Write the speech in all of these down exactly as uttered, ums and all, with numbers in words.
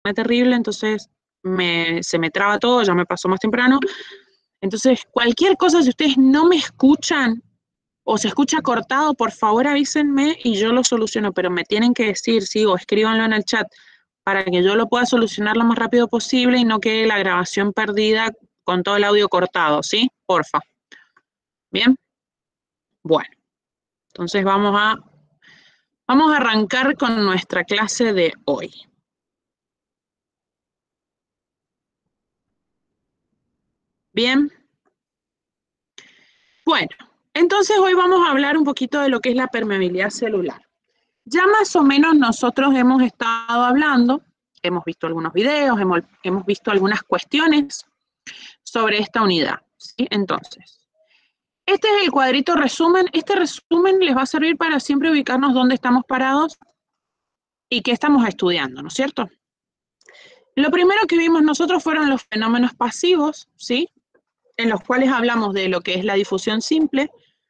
terrible, entonces me, se me traba todo, ya me pasó más temprano. Entonces, cualquier cosa, si ustedes no me escuchan o se escucha cortado, por favor avísenme y yo lo soluciono, pero me tienen que decir, sí, o escríbanlo en el chat para que yo lo pueda solucionar lo más rápido posible y no quede la grabación perdida con todo el audio cortado, ¿sí? Porfa. ¿Bien? Bueno, entonces vamos a, vamos a arrancar con nuestra clase de hoy. ¿Bien? Bueno, entonces hoy vamos a hablar un poquito de lo que es la permeabilidad celular. Ya más o menos nosotros hemos estado hablando, hemos visto algunos videos, hemos, hemos visto algunas cuestiones sobre esta unidad, ¿sí? Entonces, este es el cuadrito resumen. Este resumen les va a servir para siempre ubicarnos dónde estamos parados y qué estamos estudiando, ¿no es cierto? Lo primero que vimos nosotros fueron los fenómenos pasivos, ¿sí? En los cuales hablamos de lo que es la difusión simple,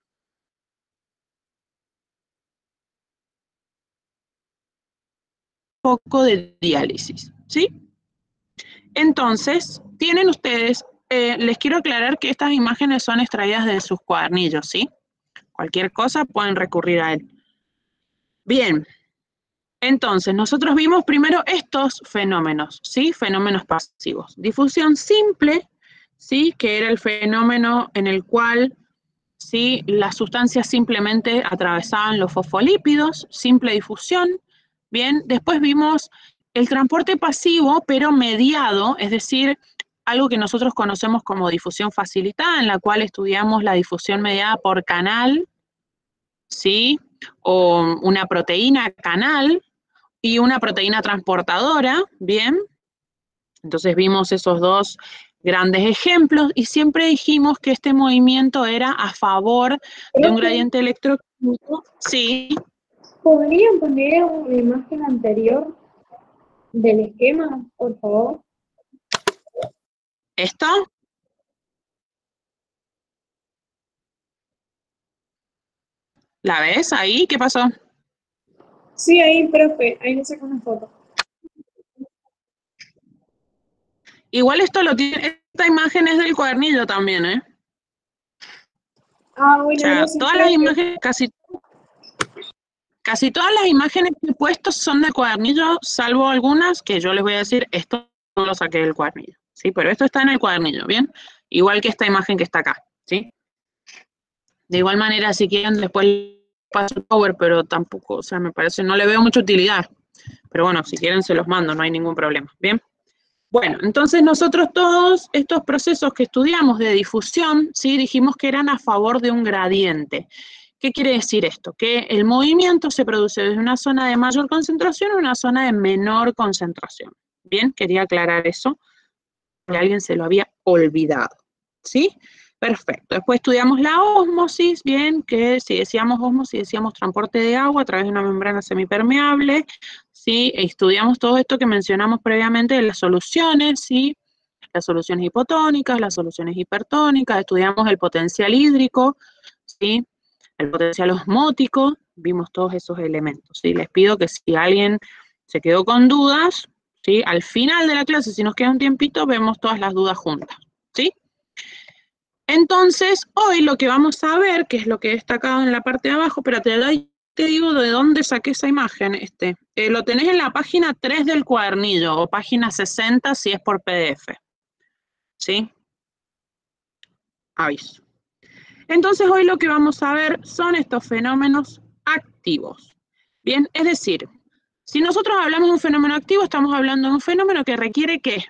poco de diálisis, ¿sí? Entonces, tienen ustedes, eh, les quiero aclarar que estas imágenes son extraídas de sus cuadernillos, ¿sí? Cualquier cosa pueden recurrir a él. Bien, entonces nosotros vimos primero estos fenómenos, ¿sí? Fenómenos pasivos. Difusión simple, ¿sí? Que era el fenómeno en el cual, ¿sí? Las sustancias simplemente atravesaban los fosfolípidos, simple difusión. Bien, después vimos el transporte pasivo, pero mediado, es decir, algo que nosotros conocemos como difusión facilitada, en la cual estudiamos la difusión mediada por canal, ¿sí? O una proteína canal y una proteína transportadora, ¿bien? Entonces vimos esos dos grandes ejemplos y siempre dijimos que este movimiento era a favor de un gradiente electroquímico. Sí. ¿Podrían poner una imagen anterior del esquema, por favor? ¿Esto? ¿La ves ahí? ¿Qué pasó? Sí, ahí, profe, ahí le saco una foto. Igual esto lo tiene, esta imagen es del cuadernillo también, ¿eh? Ah, bueno, O sea, gracias, todas las profe. imágenes, casi, casi todas las imágenes que he puesto son de cuadernillo, salvo algunas que yo les voy a decir, esto no lo saqué del cuadernillo, ¿sí? Pero esto está en el cuadernillo, ¿bien? Igual que esta imagen que está acá, ¿sí? De igual manera, si quieren, después paso el power, pero tampoco, o sea, me parece, no le veo mucha utilidad. Pero bueno, si quieren se los mando, no hay ningún problema, ¿bien? Bueno, entonces nosotros todos estos procesos que estudiamos de difusión, ¿sí? Dijimos que eran a favor de un gradiente. ¿Qué quiere decir esto? Que el movimiento se produce desde una zona de mayor concentración a una zona de menor concentración. Bien, quería aclarar eso, que alguien se lo había olvidado, ¿sí? Perfecto. Después estudiamos la ósmosis, bien, que si decíamos ósmosis, decíamos transporte de agua a través de una membrana semipermeable, ¿sí? Estudiamos todo esto que mencionamos previamente de las soluciones, ¿sí? Las soluciones hipotónicas, las soluciones hipertónicas, estudiamos el potencial hídrico, ¿sí? El potencial osmótico, vimos todos esos elementos, ¿sí? Les pido que si alguien se quedó con dudas, ¿sí? Al final de la clase, si nos queda un tiempito, vemos todas las dudas juntas, ¿sí? Entonces, hoy lo que vamos a ver, que es lo que he destacado en la parte de abajo, pero te, doy, te digo de dónde saqué esa imagen. Este. Eh, lo tenés en la página tres del cuadernillo, o página sesenta si es por P D F. ¿Sí? Aviso. Entonces, hoy lo que vamos a ver son estos fenómenos activos. Bien, es decir, si nosotros hablamos de un fenómeno activo, estamos hablando de un fenómeno que requiere ¿qué?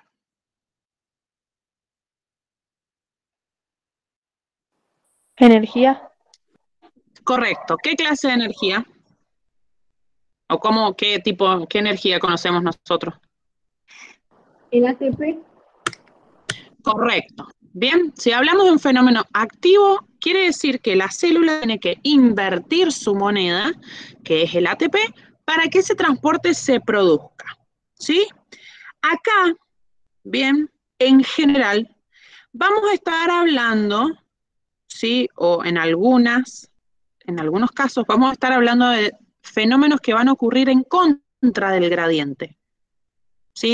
Energía. Correcto. ¿Qué clase de energía? ¿O cómo, qué tipo, qué energía conocemos nosotros? ¿El A T P? Correcto. Bien, si hablamos de un fenómeno activo, quiere decir que la célula tiene que invertir su moneda, que es el A T P, para que ese transporte se produzca. ¿Sí? Acá, bien, en general, vamos a estar hablando, ¿sí? O en algunas, en algunos casos, vamos a estar hablando de fenómenos que van a ocurrir en contra del gradiente. ¿Sí?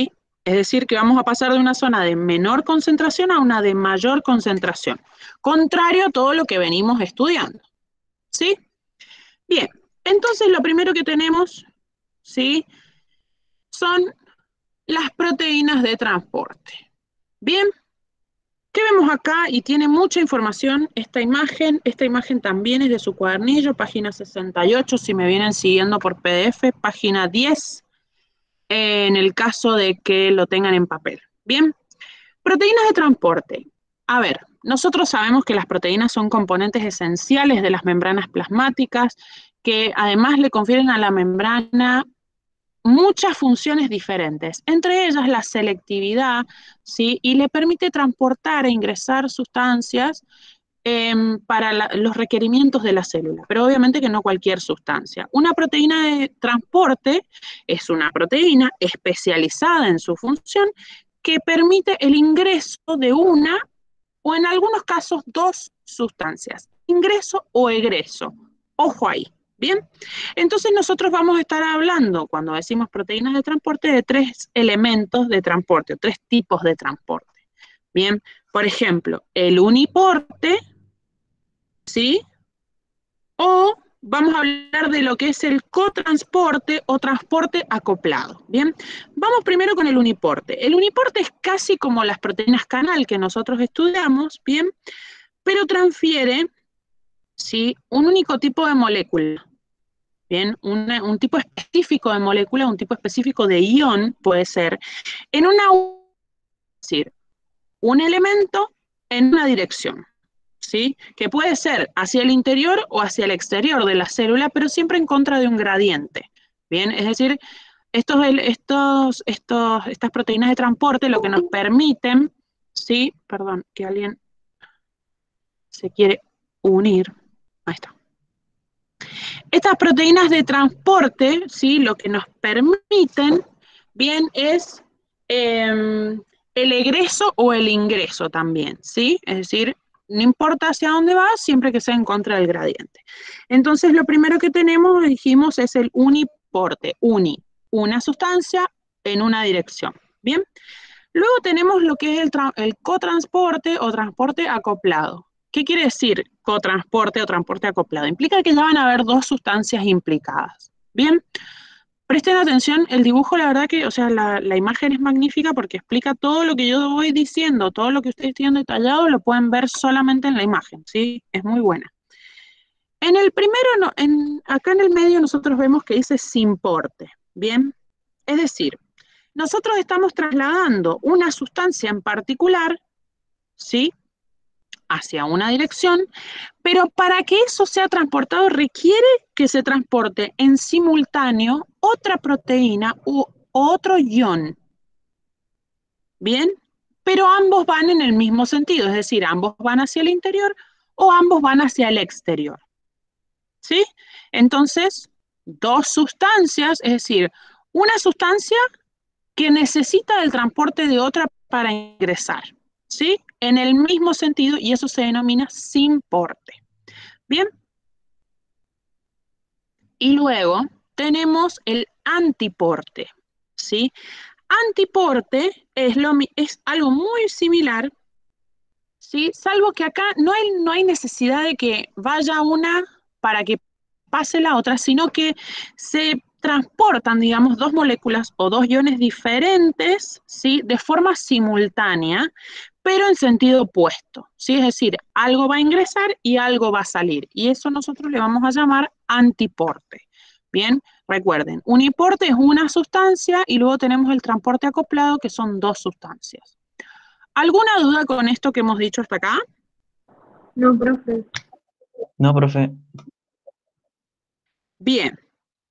Es decir, que vamos a pasar de una zona de menor concentración a una de mayor concentración, contrario a todo lo que venimos estudiando, ¿sí? Bien, entonces lo primero que tenemos, ¿sí?, son las proteínas de transporte. Bien, ¿qué vemos acá? Y tiene mucha información esta imagen. Esta imagen también es de su cuadernillo, página sesenta y ocho, si me vienen siguiendo por P D F, página diez, en el caso de que lo tengan en papel. Bien, proteínas de transporte. A ver, nosotros sabemos que las proteínas son componentes esenciales de las membranas plasmáticas, que además le confieren a la membrana muchas funciones diferentes, entre ellas la selectividad, ¿sí?, y le permite transportar e ingresar sustancias eh, para la, los requerimientos de la célula, pero obviamente que no cualquier sustancia. Una proteína de transporte es una proteína especializada en su función que permite el ingreso de una o en algunos casos dos sustancias, ingreso o egreso. Ojo ahí. Bien, entonces nosotros vamos a estar hablando, cuando decimos proteínas de transporte, de tres elementos de transporte, o tres tipos de transporte. Bien, por ejemplo, el uniporte, ¿sí? O vamos a hablar de lo que es el cotransporte o transporte acoplado. Bien, vamos primero con el uniporte. El uniporte es casi como las proteínas canal que nosotros estudiamos, bien, pero transfiere, ¿sí?, un único tipo de molécula. Bien, una, un tipo específico de molécula, un tipo específico de ion puede ser, en una, es decir, un elemento en una dirección, ¿sí?, que puede ser hacia el interior o hacia el exterior de la célula, pero siempre en contra de un gradiente. Bien, es decir, estos, estos, estos, estas proteínas de transporte lo que nos permiten, ¿sí?, perdón, que alguien se quiere unir, ahí está. Estas proteínas de transporte, ¿sí?, lo que nos permiten, bien, es eh, el egreso o el ingreso también, ¿sí? Es decir, no importa hacia dónde va, siempre que sea en contra del gradiente. Entonces, lo primero que tenemos, dijimos, es el uniporte, uni, una sustancia en una dirección, ¿bien? Luego tenemos lo que es el, el cotransporte o transporte acoplado. ¿Qué quiere decir cotransporte o transporte acoplado? Implica que ya van a haber dos sustancias implicadas. Bien, presten atención, el dibujo, la verdad que, o sea, la, la imagen es magnífica porque explica todo lo que yo voy diciendo, todo lo que ustedes tienen detallado, lo pueden ver solamente en la imagen, ¿sí? Es muy buena. En el primero, no, en, acá en el medio nosotros vemos que dice simporte, ¿bien? Es decir, nosotros estamos trasladando una sustancia en particular, ¿sí?, hacia una dirección, pero para que eso sea transportado requiere que se transporte en simultáneo otra proteína u otro ion. ¿Bien? Pero ambos van en el mismo sentido, es decir, ambos van hacia el interior o ambos van hacia el exterior. ¿Sí? Entonces, dos sustancias, es decir, una sustancia que necesita el transporte de otra para ingresar, ¿sí?, en el mismo sentido, y eso se denomina simporte. Bien. Y luego tenemos el antiporte, ¿sí? Antiporte es, lo, es algo muy similar, ¿sí?, salvo que acá no hay, no hay necesidad de que vaya una para que pase la otra, sino que se transportan, digamos, dos moléculas o dos iones diferentes, ¿sí?, de forma simultánea, pero en sentido opuesto, ¿sí? Es decir, algo va a ingresar y algo va a salir, y eso nosotros le vamos a llamar antiporte. Bien, recuerden, uniporte es una sustancia y luego tenemos el transporte acoplado, que son dos sustancias. ¿Alguna duda con esto que hemos dicho hasta acá? No, profe. No, profe. Bien.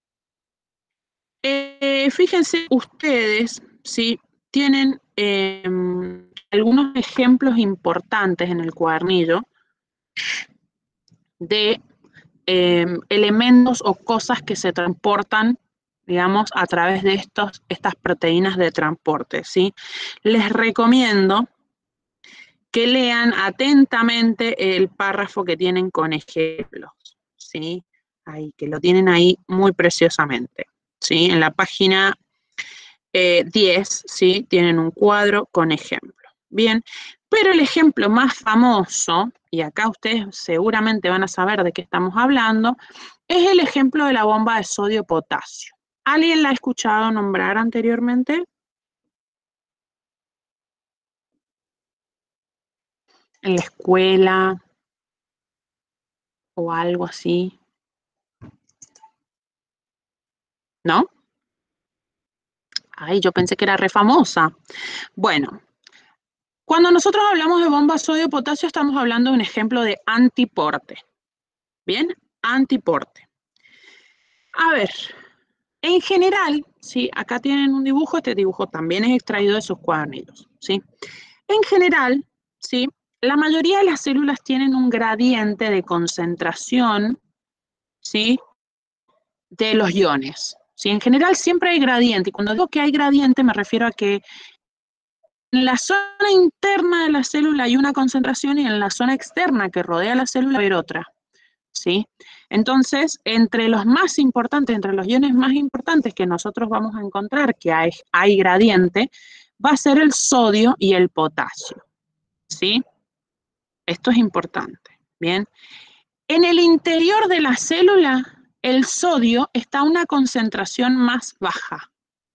Eh, fíjense ustedes, ¿sí?, tienen eh, algunos ejemplos importantes en el cuadernillo de eh, elementos o cosas que se transportan, digamos, a través de estos, estas proteínas de transporte, ¿sí? Les recomiendo que lean atentamente el párrafo que tienen con ejemplos, ¿sí? Ahí, que lo tienen ahí muy preciosamente, ¿sí? En la página eh, diez, ¿sí? Tienen un cuadro con ejemplo. Bien, pero el ejemplo más famoso, y acá ustedes seguramente van a saber de qué estamos hablando, es el ejemplo de la bomba de sodio-potasio. ¿Alguien la ha escuchado nombrar anteriormente? En la escuela o algo así. ¿No? Ay, yo pensé que era re famosa. Bueno, cuando nosotros hablamos de bomba sodio-potasio, estamos hablando de un ejemplo de antiporte. ¿Bien? Antiporte. A ver, en general, ¿sí? Acá tienen un dibujo, este dibujo también es extraído de sus cuadernillos, ¿sí? En general, ¿sí? La mayoría de las células tienen un gradiente de concentración, ¿sí? De los iones, ¿sí? En general siempre hay gradiente, y cuando digo que hay gradiente me refiero a que en la zona interna de la célula hay una concentración y en la zona externa que rodea la célula hay otra, ¿sí? Entonces, entre los más importantes, entre los iones más importantes que nosotros vamos a encontrar que hay, hay gradiente, va a ser el sodio y el potasio, ¿sí? Esto es importante, ¿bien? En el interior de la célula, el sodio está a una concentración más baja,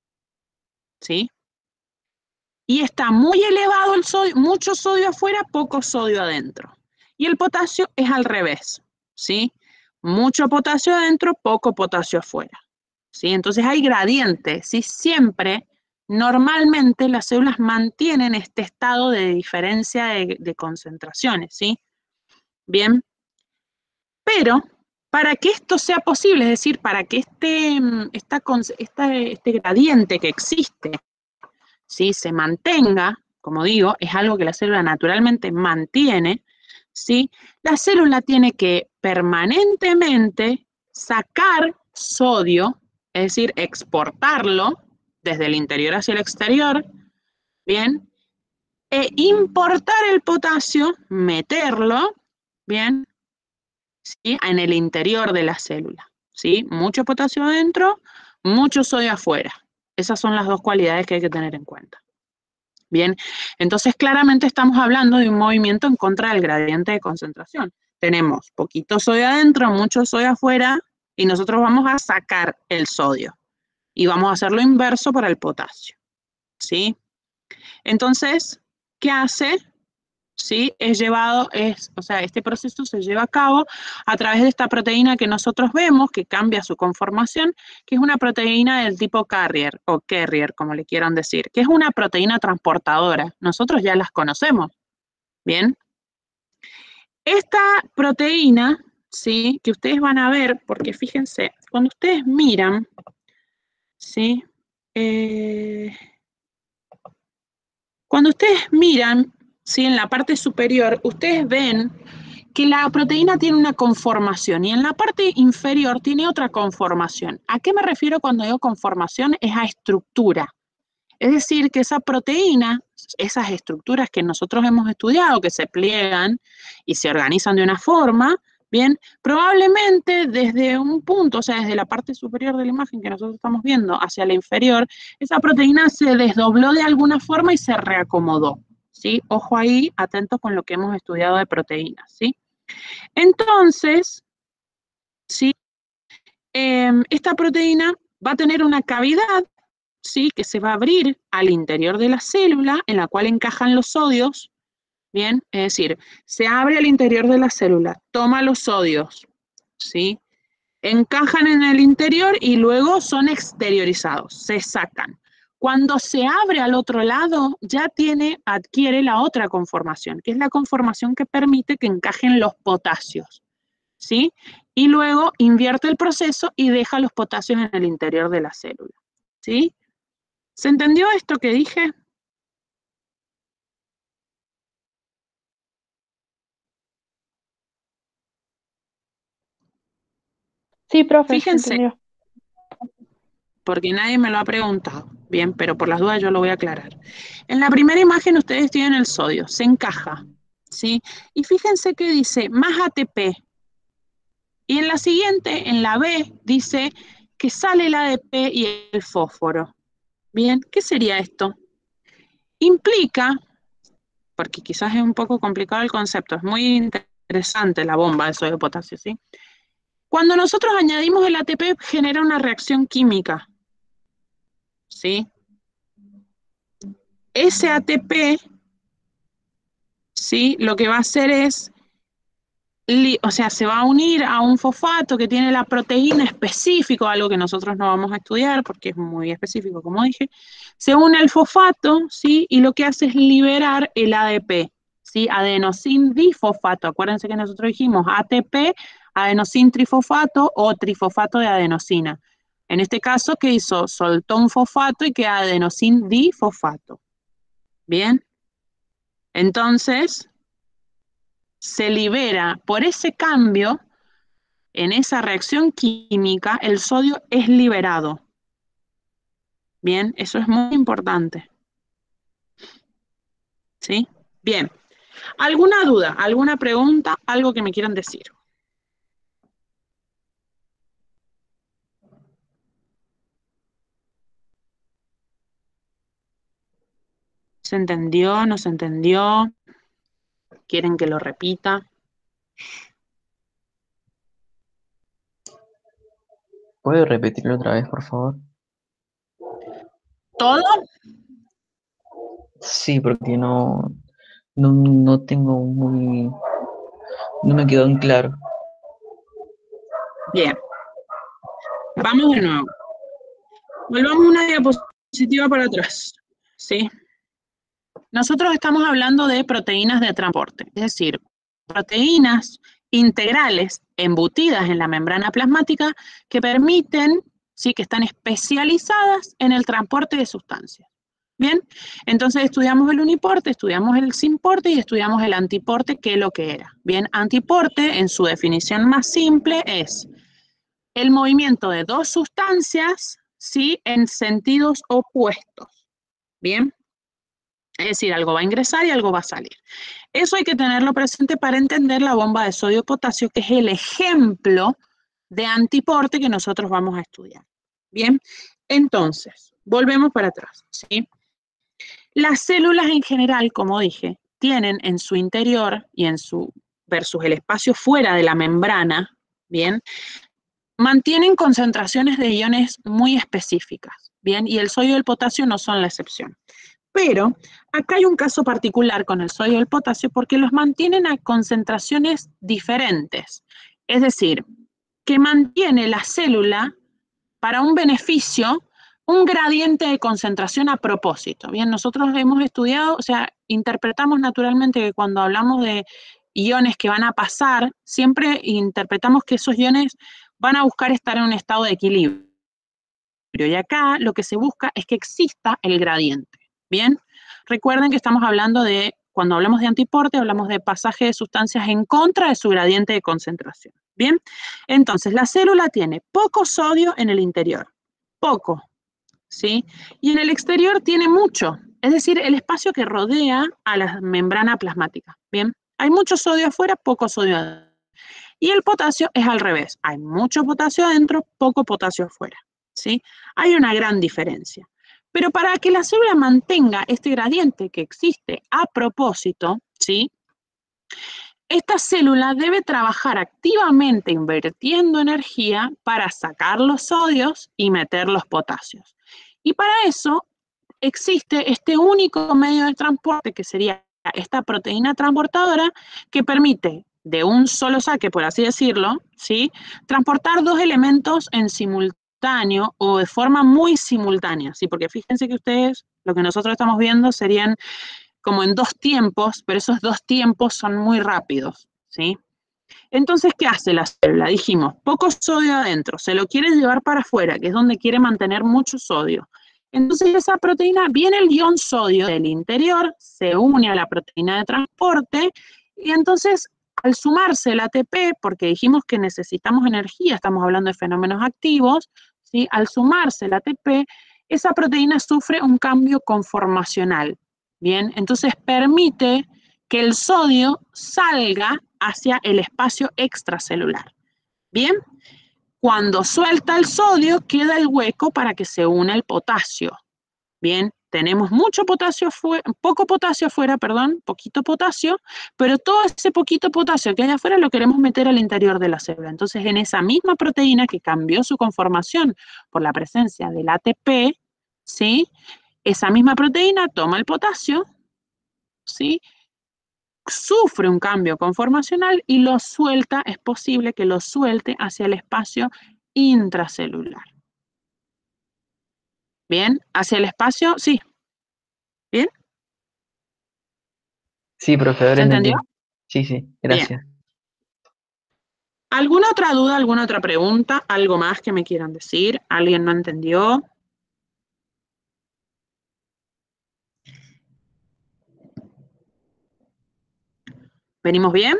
¿sí? Y está muy elevado el sodio, mucho sodio afuera, poco sodio adentro. Y el potasio es al revés, ¿sí? Mucho potasio adentro, poco potasio afuera, ¿sí? Entonces hay gradientes, ¿sí? Siempre, normalmente, las células mantienen este estado de diferencia de, de concentraciones, ¿sí? Bien, pero para que esto sea posible, es decir, para que este, esta, esta, este gradiente que existe, ¿sí? Se mantenga, como digo, es algo que la célula naturalmente mantiene, ¿sí? La célula tiene que permanentemente sacar sodio, es decir, exportarlo desde el interior hacia el exterior, ¿bien? E importar el potasio, meterlo, ¿bien? ¿Sí? En el interior de la célula, ¿sí? Mucho potasio adentro, mucho sodio afuera. Esas son las dos cualidades que hay que tener en cuenta. Bien, entonces claramente estamos hablando de un movimiento en contra del gradiente de concentración. Tenemos poquito sodio adentro, mucho sodio afuera, y nosotros vamos a sacar el sodio. Y vamos a hacer lo inverso para el potasio, ¿sí? Entonces, ¿qué hace? ¿Sí? Es llevado, es, o sea, este proceso se lleva a cabo a través de esta proteína que nosotros vemos, que cambia su conformación, que es una proteína del tipo carrier, o carrier, como le quieran decir, que es una proteína transportadora. Nosotros ya las conocemos, ¿bien? Esta proteína, ¿sí? Que ustedes van a ver, porque fíjense, cuando ustedes miran, ¿sí? Eh, cuando ustedes miran, ¿sí? En la parte superior, ustedes ven que la proteína tiene una conformación y en la parte inferior tiene otra conformación. ¿A qué me refiero cuando digo conformación? Es a estructura. Es decir, que esa proteína, esas estructuras que nosotros hemos estudiado, que se pliegan y se organizan de una forma, bien, probablemente desde un punto, o sea, desde la parte superior de la imagen que nosotros estamos viendo hacia la inferior, esa proteína se desdobló de alguna forma y se reacomodó, ¿sí? Ojo ahí, atentos con lo que hemos estudiado de proteínas, ¿sí? Entonces, ¿sí? Eh, esta proteína va a tener una cavidad, ¿sí? Que se va a abrir al interior de la célula en la cual encajan los sodios, ¿bien? Es decir, se abre al interior de la célula, toma los sodios, ¿sí? Encajan en el interior y luego son exteriorizados, se sacan. Cuando se abre al otro lado, ya tiene, adquiere la otra conformación, que es la conformación que permite que encajen los potasios, ¿sí? Y luego invierte el proceso y deja los potasios en el interior de la célula, ¿sí? ¿Se entendió esto que dije? Sí, profe, se Fíjense, entendió. porque nadie me lo ha preguntado, bien, pero por las dudas yo lo voy a aclarar. En la primera imagen ustedes tienen el sodio, se encaja, ¿sí? Y fíjense que dice más A T P. Y en la siguiente, en la B, dice que sale el A D P y el fósforo. Bien, ¿qué sería esto? Implica, porque quizás es un poco complicado el concepto, es muy interesante la bomba de sodio de potasio, ¿sí? Cuando nosotros añadimos el A T P, genera una reacción química, ¿sí? Ese A T P, ¿sí? Lo que va a hacer es, o sea, se va a unir a un fosfato que tiene la proteína específica, algo que nosotros no vamos a estudiar porque es muy específico, como dije. Se une al fosfato, ¿sí? Y lo que hace es liberar el A D P, ¿sí? Adenosin difosfato. Acuérdense que nosotros dijimos A T P, adenosin trifosfato o trifosfato de adenosina. En este caso, ¿qué hizo? Soltó un fosfato y queda adenosin difosfato. ¿Bien? Entonces, se libera por ese cambio, en esa reacción química, el sodio es liberado. Bien, eso es muy importante. ¿Sí? Bien. ¿Alguna duda, alguna pregunta, algo que me quieran decir? ¿Se entendió? ¿No se entendió? ¿Quieren que lo repita? ¿Puede repetirlo otra vez, por favor? ¿Todo? Sí, porque no, no, no tengo muy, no me quedó en claro. Bien. Vamos de nuevo. Volvamos una diapositiva para atrás. ¿Sí? Nosotros estamos hablando de proteínas de transporte, es decir, proteínas integrales embutidas en la membrana plasmática que permiten, sí, que están especializadas en el transporte de sustancias. Bien, entonces estudiamos el uniporte, estudiamos el simporte y estudiamos el antiporte, que es lo que era. Bien, antiporte en su definición más simple es el movimiento de dos sustancias, sí, en sentidos opuestos. Bien. Es decir, algo va a ingresar y algo va a salir. Eso hay que tenerlo presente para entender la bomba de sodio-potasio, que es el ejemplo de antiporte que nosotros vamos a estudiar. Bien, entonces, volvemos para atrás, ¿sí? Las células en general, como dije, tienen en su interior y en su versus el espacio fuera de la membrana, bien, mantienen concentraciones de iones muy específicas, bien, y el sodio y el potasio no son la excepción. Pero acá hay un caso particular con el sodio y el potasio porque los mantienen a concentraciones diferentes. Es decir, que mantiene la célula para un beneficio, un gradiente de concentración a propósito. Bien, nosotros hemos estudiado, o sea, interpretamos naturalmente que cuando hablamos de iones que van a pasar, siempre interpretamos que esos iones van a buscar estar en un estado de equilibrio. Y acá lo que se busca es que exista el gradiente. Bien, recuerden que estamos hablando de, cuando hablamos de antiporte, hablamos de pasaje de sustancias en contra de su gradiente de concentración. Bien, entonces la célula tiene poco sodio en el interior, poco, ¿sí? Y en el exterior tiene mucho, es decir, el espacio que rodea a la membrana plasmática. Bien, hay mucho sodio afuera, poco sodio adentro. Y el potasio es al revés, hay mucho potasio adentro, poco potasio afuera, ¿sí? Hay una gran diferencia. Pero para que la célula mantenga este gradiente que existe a propósito, ¿sí? Esta célula debe trabajar activamente invirtiendo energía para sacar los sodios y meter los potasios. Y para eso existe este único medio de transporte que sería esta proteína transportadora que permite de un solo saque, por así decirlo, ¿sí? Transportar dos elementos en simultáneo o de forma muy simultánea, ¿sí? Porque fíjense que ustedes, lo que nosotros estamos viendo serían como en dos tiempos, pero esos dos tiempos son muy rápidos, ¿sí? Entonces, ¿qué hace la célula? Dijimos, poco sodio adentro, se lo quiere llevar para afuera, que es donde quiere mantener mucho sodio. Entonces, esa proteína, viene el ion sodio del interior, se une a la proteína de transporte, y entonces, al sumarse el A T P, porque dijimos que necesitamos energía, estamos hablando de fenómenos activos, ¿sí? Al sumarse el A T P, esa proteína sufre un cambio conformacional, ¿bien? Entonces, permite que el sodio salga hacia el espacio extracelular. Bien, cuando suelta el sodio, queda el hueco para que se una el potasio. Bien, tenemos mucho potasio afuera, poco potasio afuera, perdón, poquito potasio, pero todo ese poquito potasio que hay afuera lo queremos meter al interior de la célula. Entonces, en esa misma proteína que cambió su conformación por la presencia del A T P, ¿sí? Esa misma proteína toma el potasio, ¿sí? Sufre un cambio conformacional y lo suelta, es posible que lo suelte hacia el espacio intracelular. Bien, hacia el espacio, sí. ¿Bien? Sí, profe, ahora ¿Se entendió? entendí. Sí, sí, Bien. gracias. ¿Alguna otra duda, alguna otra pregunta? ¿Algo más que me quieran decir? ¿Alguien no entendió? ¿Venimos bien?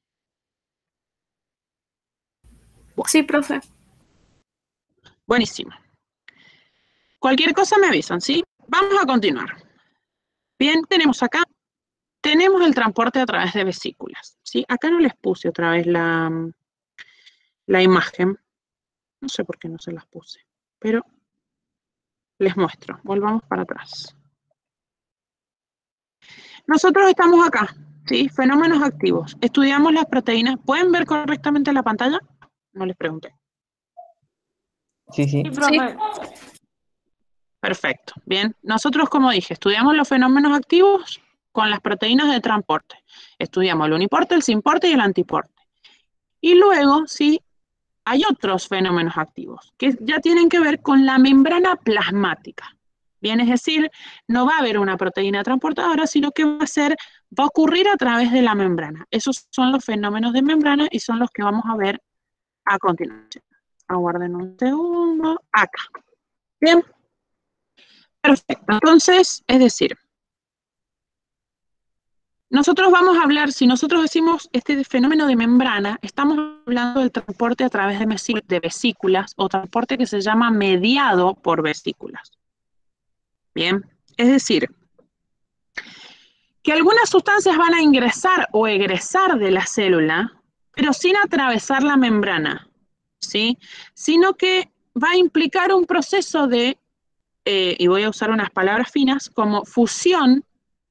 Bueno, Sí, profe. buenísimo. Cualquier cosa me avisan, ¿sí? Vamos a continuar. Bien, tenemos acá, tenemos el transporte a través de vesículas, ¿sí? Acá no les puse otra vez la, la imagen. No sé por qué no se las puse, pero les muestro. Volvamos para atrás. Nosotros estamos acá, ¿sí? Fenómenos activos. Estudiamos las proteínas. ¿Pueden ver correctamente la pantalla? No les pregunté. Sí, sí. Sí, profe. Perfecto. Bien. Nosotros, como dije, estudiamos los fenómenos activos con las proteínas de transporte. Estudiamos el uniporte, el simporte y el antiporte. Y luego, sí, hay otros fenómenos activos que ya tienen que ver con la membrana plasmática. Bien, es decir, no va a haber una proteína transportadora, sino que va a ser, va a ocurrir a través de la membrana. Esos son los fenómenos de membrana y son los que vamos a ver a continuación. Aguarden un segundo. Acá. Bien. Perfecto. Entonces, es decir, nosotros vamos a hablar, si nosotros decimos este fenómeno de membrana, estamos hablando del transporte a través de vesículas o transporte que se llama mediado por vesículas. Bien, es decir, que algunas sustancias van a ingresar o egresar de la célula, pero sin atravesar la membrana, ¿sí? Sino que va a implicar un proceso de, eh, y voy a usar unas palabras finas, como fusión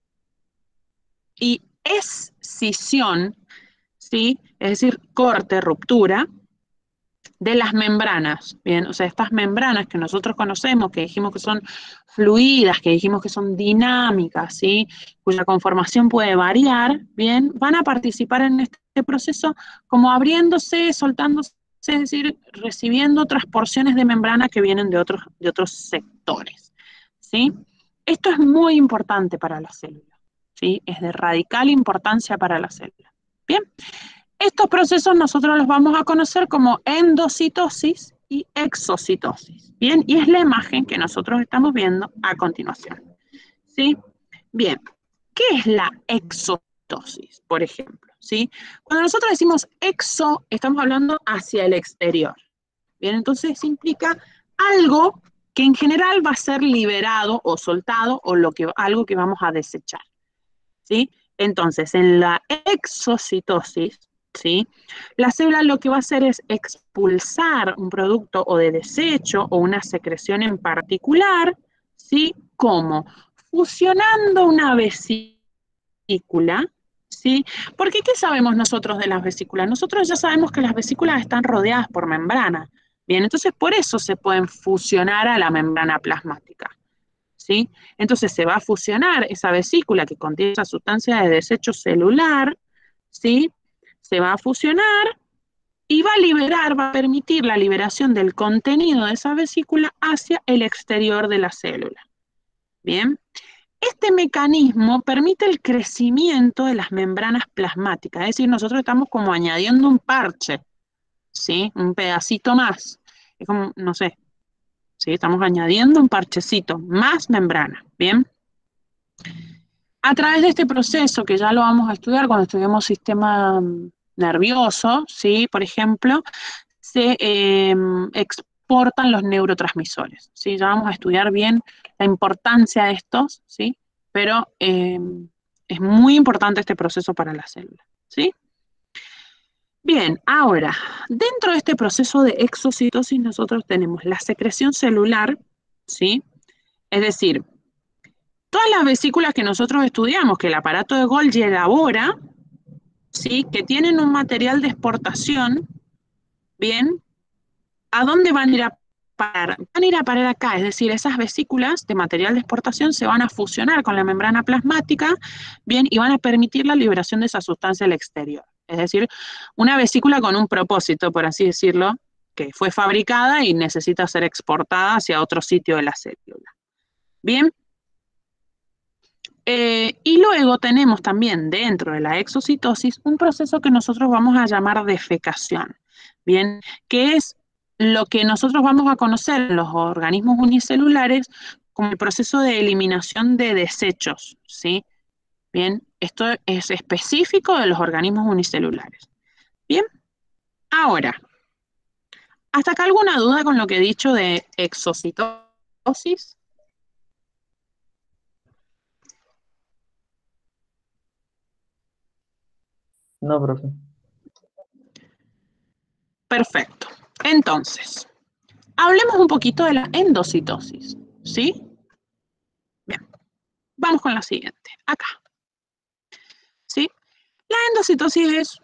y escisión, ¿sí? Es decir, corte, ruptura de las membranas, ¿bien? O sea, estas membranas que nosotros conocemos, que dijimos que son fluidas, que dijimos que son dinámicas, ¿sí? Cuya conformación puede variar, ¿bien? Van a participar en este proceso como abriéndose, soltándose, es decir, recibiendo otras porciones de membrana que vienen de otros, de otros sectores, ¿sí? Esto es muy importante para la célula, ¿sí? Es de radical importancia para la célula. Bien, estos procesos nosotros los vamos a conocer como endocitosis y exocitosis. Bien, y es la imagen que nosotros estamos viendo a continuación. ¿Sí? Bien, ¿qué es la exocitosis, por ejemplo? ¿Sí? Cuando nosotros decimos exo, estamos hablando hacia el exterior. Bien, entonces implica algo que en general va a ser liberado o soltado o lo que, algo que vamos a desechar. ¿Sí? Entonces, en la exocitosis, ¿sí? La célula lo que va a hacer es expulsar un producto o de desecho o una secreción en particular, ¿sí? ¿Cómo? Fusionando una vesícula, ¿sí? Porque ¿qué sabemos nosotros de las vesículas? Nosotros ya sabemos que las vesículas están rodeadas por membrana. Bien, entonces por eso se pueden fusionar a la membrana plasmática. ¿Sí? Entonces se va a fusionar esa vesícula que contiene esa sustancia de desecho celular, ¿sí? Se va a fusionar y va a liberar, va a permitir la liberación del contenido de esa vesícula hacia el exterior de la célula. Bien, este mecanismo permite el crecimiento de las membranas plasmáticas, es decir, nosotros estamos como añadiendo un parche, ¿sí? Un pedacito más, es como, no sé, ¿sí? Estamos añadiendo un parchecito, más membrana, ¿bien? A través de este proceso, que ya lo vamos a estudiar cuando estudiamos sistema nervioso, ¿sí? Por ejemplo, se eh, exportan los neurotransmisores, ¿sí? Ya vamos a estudiar bien la importancia de estos, ¿sí? Pero eh, es muy importante este proceso para la célula, ¿sí? Bien, ahora, dentro de este proceso de exocitosis nosotros tenemos la secreción celular, ¿sí? Es decir, todas las vesículas que nosotros estudiamos, que el aparato de Golgi elabora, ¿sí? Que tienen un material de exportación, ¿bien? ¿A dónde van a ir a parar? Van a ir a parar acá, es decir, esas vesículas de material de exportación se van a fusionar con la membrana plasmática, ¿bien? Y van a permitir la liberación de esa sustancia al exterior. Es decir, una vesícula con un propósito, por así decirlo, que fue fabricada y necesita ser exportada hacia otro sitio de la célula. ¿Bien? Eh, y luego tenemos también dentro de la exocitosis un proceso que nosotros vamos a llamar defecación, ¿bien? Que es lo que nosotros vamos a conocer en los organismos unicelulares como el proceso de eliminación de desechos, ¿sí? Bien, esto es específico de los organismos unicelulares. Bien, ahora, ¿hasta acá alguna duda con lo que he dicho de exocitosis? No, profe. Perfecto. Entonces, hablemos un poquito de la endocitosis, ¿sí? Bien, vamos con la siguiente, acá, ¿sí? La endocitosis es,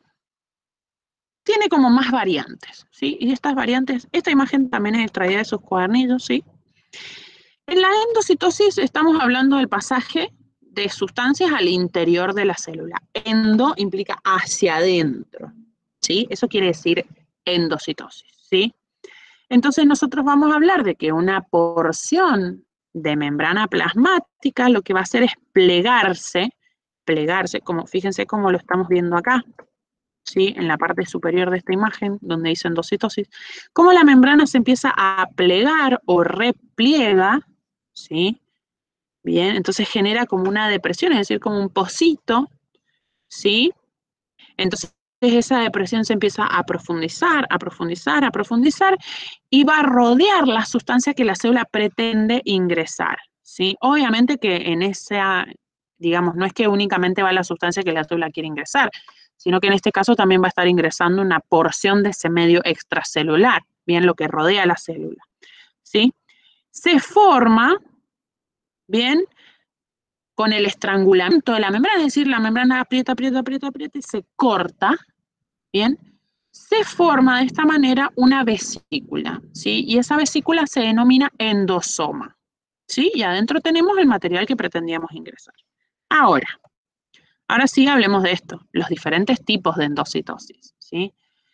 tiene como más variantes, ¿sí? Y estas variantes, esta imagen también es extraída de sus cuadernillos, ¿sí? En la endocitosis estamos hablando del pasaje de sustancias al interior de la célula. Endo implica hacia adentro, ¿sí? Eso quiere decir endocitosis, ¿sí? Entonces nosotros vamos a hablar de que una porción de membrana plasmática lo que va a hacer es plegarse, plegarse, como fíjense cómo lo estamos viendo acá, ¿sí? En la parte superior de esta imagen, donde dice endocitosis, cómo la membrana se empieza a plegar o repliega, ¿sí? Bien, entonces genera como una depresión, es decir, como un pocito, ¿sí? Entonces esa depresión se empieza a profundizar, a profundizar, a profundizar y va a rodear la sustancia que la célula pretende ingresar, ¿sí? Obviamente que en esa, digamos, no es que únicamente va la sustancia que la célula quiere ingresar, sino que en este caso también va a estar ingresando una porción de ese medio extracelular, bien, lo que rodea la célula, ¿sí? Se forma, bien, con el estrangulamiento de la membrana, es decir, la membrana aprieta, aprieta, aprieta, aprieta y se corta, ¿bien? Se forma de esta manera una vesícula, ¿sí? Y esa vesícula se denomina endosoma, ¿sí? Y adentro tenemos el material que pretendíamos ingresar. Ahora, ahora sí hablemos de esto, los diferentes tipos de endocitosis, ¿sí?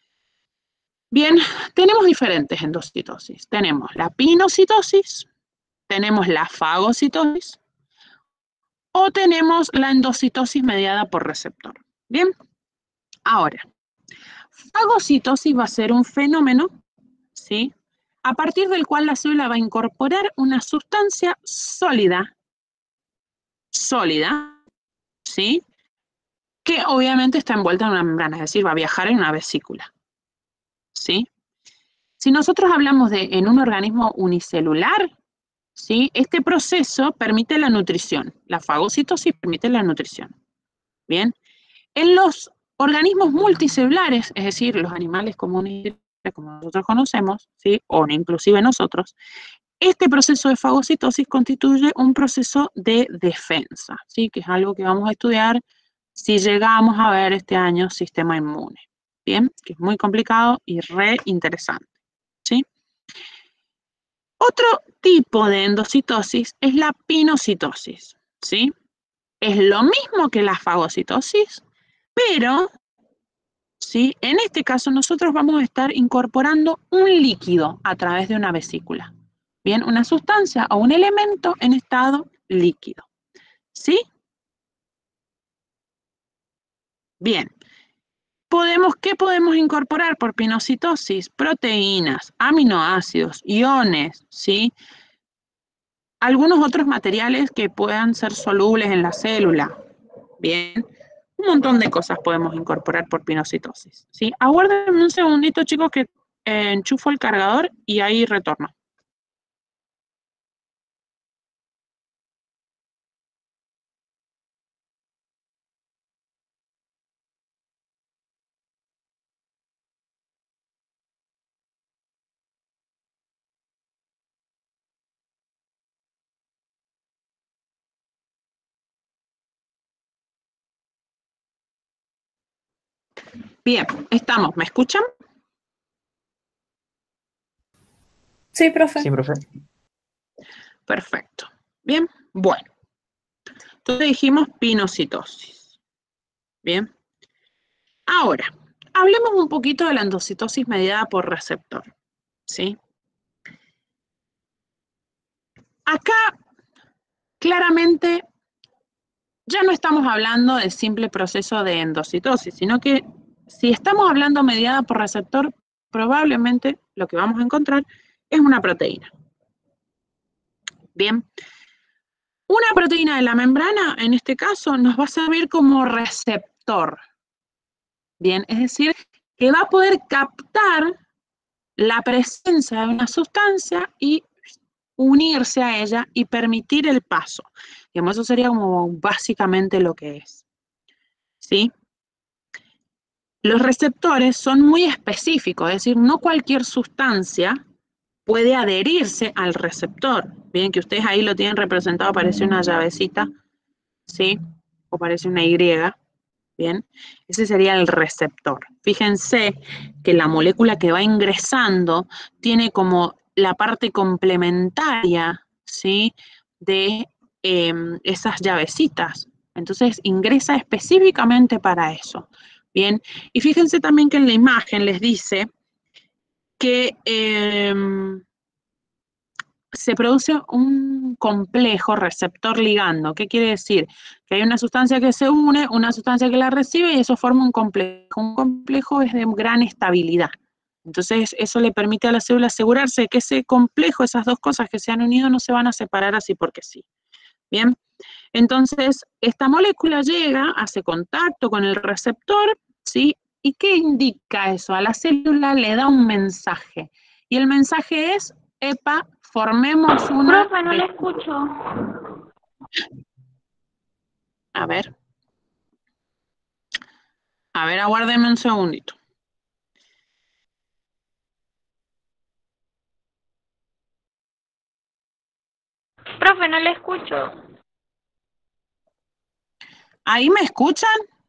Bien, tenemos diferentes endocitosis. Tenemos la pinocitosis, tenemos la fagocitosis o tenemos la endocitosis mediada por receptor. Bien, ahora, fagocitosis va a ser un fenómeno, ¿sí? A partir del cual la célula va a incorporar una sustancia sólida, sólida, ¿sí? Que obviamente está envuelta en una membrana, es decir, va a viajar en una vesícula, ¿sí? Si nosotros hablamos de en un organismo unicelular, ¿sí? Este proceso permite la nutrición, la fagocitosis permite la nutrición, ¿bien? En los organismos multicelulares, es decir, los animales comunes como nosotros conocemos, ¿sí? O inclusive nosotros, este proceso de fagocitosis constituye un proceso de defensa, ¿sí? Que es algo que vamos a estudiar si llegamos a ver este año sistema inmune, ¿bien? Que es muy complicado y re interesante, ¿sí? Otro tipo de endocitosis es la pinocitosis, ¿sí? Es lo mismo que la fagocitosis, pero, ¿sí? En este caso nosotros vamos a estar incorporando un líquido a través de una vesícula. Bien, una sustancia o un elemento en estado líquido. ¿Sí? Bien. Podemos, ¿qué podemos incorporar por pinocitosis? Proteínas, aminoácidos, iones, ¿sí? Algunos otros materiales que puedan ser solubles en la célula. Bien. Un montón de cosas podemos incorporar por pinocitosis. ¿Sí? Aguárdenme un segundito, chicos, que eh, enchufo el cargador y ahí retorno. Bien, estamos. ¿Me escuchan? Sí, profe. Sí, profe. Perfecto. Bien, bueno. Entonces dijimos pinocitosis. Bien. Ahora, hablemos un poquito de la endocitosis mediada por receptor. ¿Sí? Acá, claramente, ya no estamos hablando del simple proceso de endocitosis, sino que si estamos hablando mediada por receptor, probablemente lo que vamos a encontrar es una proteína. Bien. Una proteína de la membrana, en este caso, nos va a servir como receptor. Bien, es decir, que va a poder captar la presencia de una sustancia y unirse a ella y permitir el paso. Digamos, eso sería como básicamente lo que es. ¿Sí? Los receptores son muy específicos, es decir, no cualquier sustancia puede adherirse al receptor. Bien, que ustedes ahí lo tienen representado, parece una llavecita, ¿sí? O parece una Y. Bien, ese sería el receptor. Fíjense que la molécula que va ingresando tiene como la parte complementaria, ¿sí? De eh, esas llavecitas. Entonces ingresa específicamente para eso. Bien, y fíjense también que en la imagen les dice que eh, se produce un complejo receptor ligando. ¿Qué quiere decir? Que hay una sustancia que se une, una sustancia que la recibe y eso forma un complejo. Un complejo es de gran estabilidad. Entonces eso le permite a la célula asegurarse de que ese complejo, esas dos cosas que se han unido, no se van a separar así porque sí. Bien, entonces esta molécula llega, hace contacto con el receptor, ¿sí? ¿Y qué indica eso? A la célula le da un mensaje. Y el mensaje es, epa, formemos una... Profe, no le escucho. A ver. A ver, aguárdeme un segundito. Profe, no le escucho. ¿Ahí me escuchan?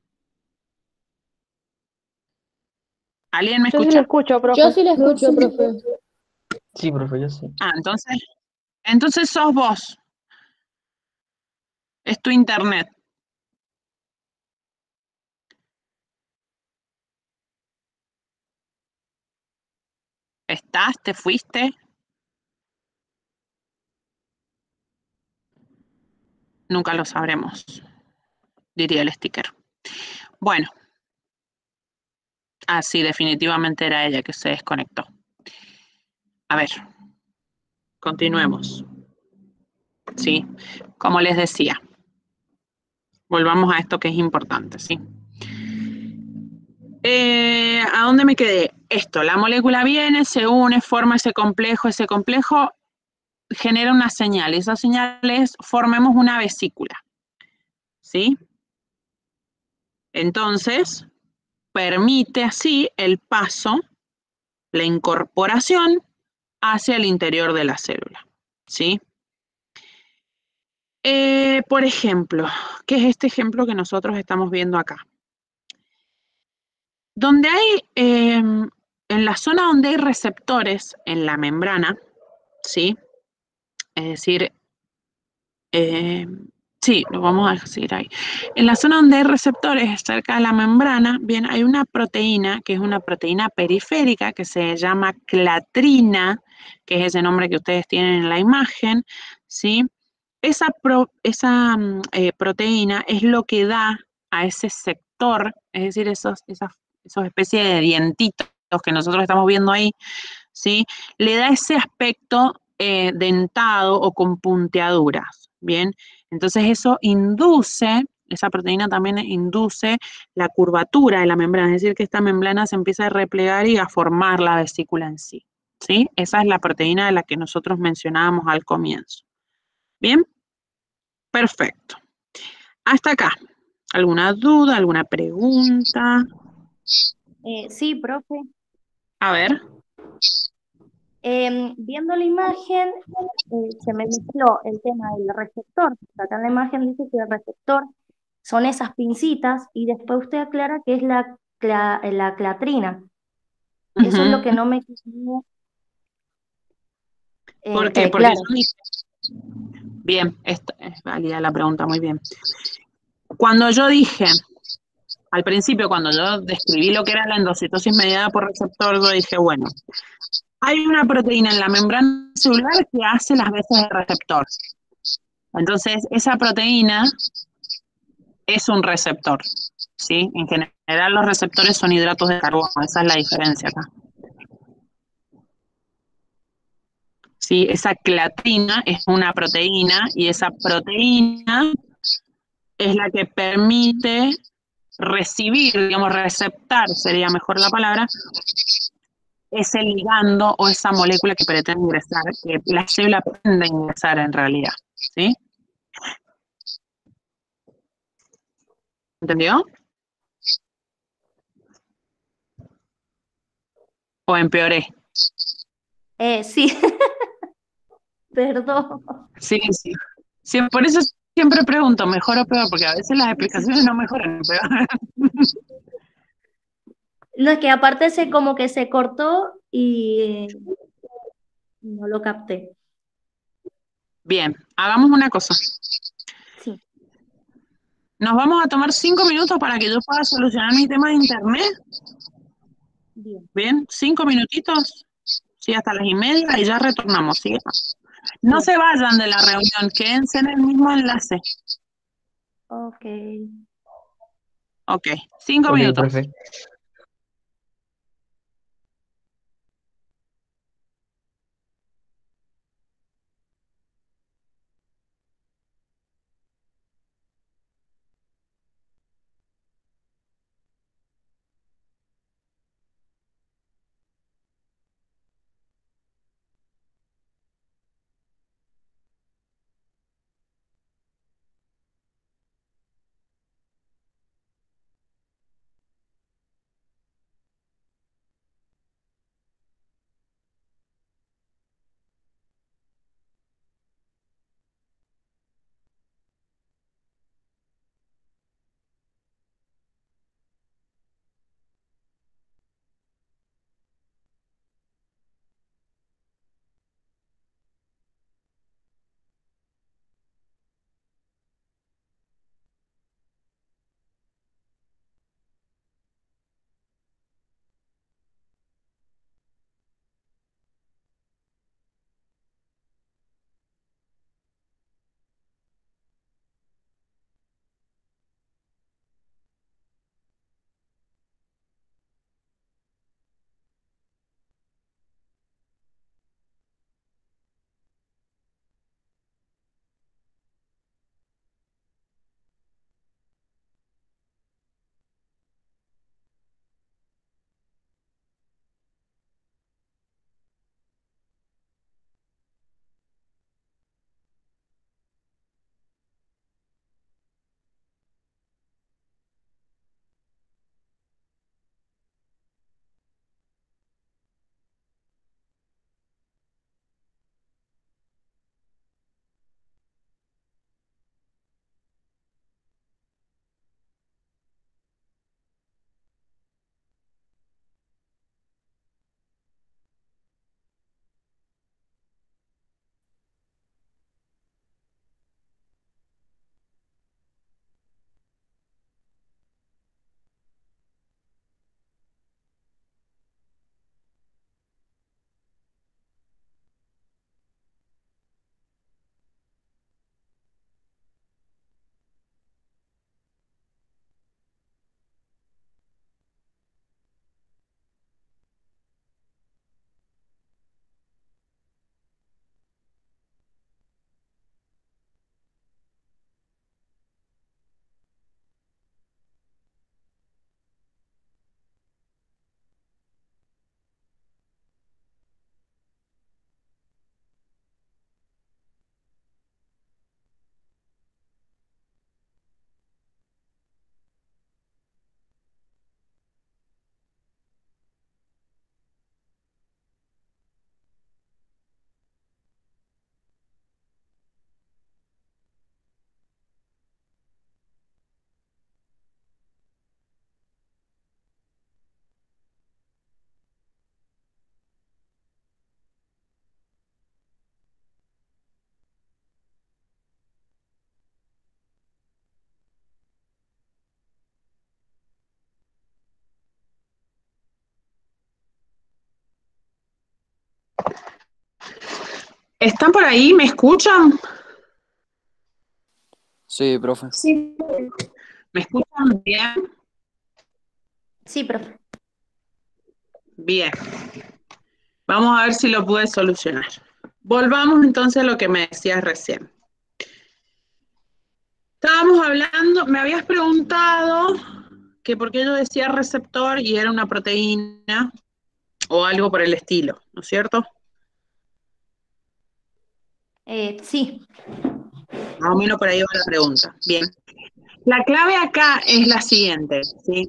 ¿Alguien me Yo sí escucha? le escucho, profe. Yo sí le escucho, profe. Sí, profe, yo sí. Ah, entonces, entonces sos vos. Es tu internet. ¿Estás? ¿Te fuiste? Nunca lo sabremos, diría el sticker. Bueno. Ah, sí, definitivamente era ella que se desconectó. A ver. Continuemos. Sí, como les decía. Volvamos a esto que es importante, ¿sí? Eh, ¿a dónde me quedé? Esto, la molécula viene, se une, forma ese complejo, ese complejo genera una señal, y esa señal es, formemos una vesícula, ¿sí? Entonces, permite así el paso, la incorporación hacia el interior de la célula, ¿sí? Eh, por ejemplo, ¿qué es este ejemplo que nosotros estamos viendo acá? Donde hay, eh, en la zona donde hay receptores en la membrana, ¿sí? Es decir, eh, sí, lo vamos a decir ahí. En la zona donde hay receptores cerca de la membrana, bien, hay una proteína que es una proteína periférica que se llama clatrina, que es ese nombre que ustedes tienen en la imagen, ¿sí? Esa, pro, esa eh, proteína es lo que da a ese sector, es decir, esos, esas, esas especies de dientitos que nosotros estamos viendo ahí, ¿sí? Le da ese aspecto eh, dentado o con punteaduras, ¿bien? Entonces eso induce, esa proteína también induce la curvatura de la membrana, es decir, que esta membrana se empieza a replegar y a formar la vesícula en sí, ¿sí? Esa es la proteína de la que nosotros mencionábamos al comienzo. ¿Bien? Perfecto. Hasta acá. ¿Alguna duda, alguna pregunta? Eh, sí, profe. A ver. Em, viendo la imagen, eh, se me mezcló el tema del receptor. Acá en la imagen dice que el receptor son esas pincitas y después usted aclara que es la cla- la clatrina. Eso es lo Ujú. que no me quedó ¿Por eh, qué? eh, Porque claro. yo dije, bien, esta es válida la pregunta, muy bien. Cuando yo dije, al principio, cuando yo describí lo que era la endocitosis mediada por receptor, yo dije, bueno, hay una proteína en la membrana celular que hace las veces de receptor. Entonces, esa proteína es un receptor, ¿sí? En general, los receptores son hidratos de carbono, esa es la diferencia acá. ¿Sí? Esa clatrina es una proteína y esa proteína es la que permite recibir, digamos, receptar, sería mejor la palabra, ese ligando o esa molécula que pretende ingresar, que la célula pretende ingresar en realidad, ¿sí? ¿Entendió? ¿O empeoré? Eh, sí, perdón. Sí, sí. Sí, por eso siempre pregunto, ¿mejor o peor? Porque a veces las explicaciones no mejoran, empeoran. No, es que aparte se como que se cortó y no lo capté. Bien, hagamos una cosa. Sí, Nos vamos a tomar cinco minutos para que yo pueda solucionar mi tema de internet. bien. Bien, cinco minutitos, sí, hasta las y media y ya retornamos, ¿sí? No Bien. se vayan de la reunión, quédense en el mismo enlace. Ok. Ok, cinco Ok, minutos. profe. ¿Están por ahí? ¿Me escuchan? Sí, profe. Sí, ¿Me escuchan bien? Sí, profe. Bien. Vamos a ver si lo pude solucionar. Volvamos entonces a lo que me decías recién. Estábamos hablando, me habías preguntado que por qué yo decía receptor y era una proteína o algo por el estilo, ¿no es cierto? Eh, sí, Más o menos por ahí va la pregunta. Bien. La clave acá es la siguiente, ¿sí?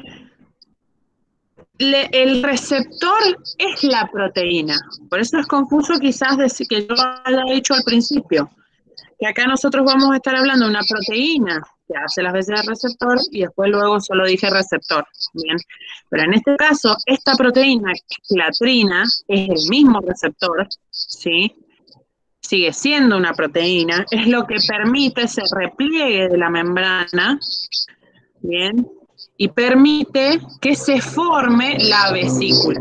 Le- el receptor es la proteína. Por eso es confuso quizás decir que yo haya dicho al principio, que acá nosotros vamos a estar hablando de una proteína que hace las veces de receptor y después luego solo dije receptor. Bien. Pero en este caso, esta proteína, la trina, es el mismo receptor, ¿sí? Sigue siendo una proteína, es lo que permite ese repliegue de la membrana, ¿bien? Y permite que se forme la vesícula.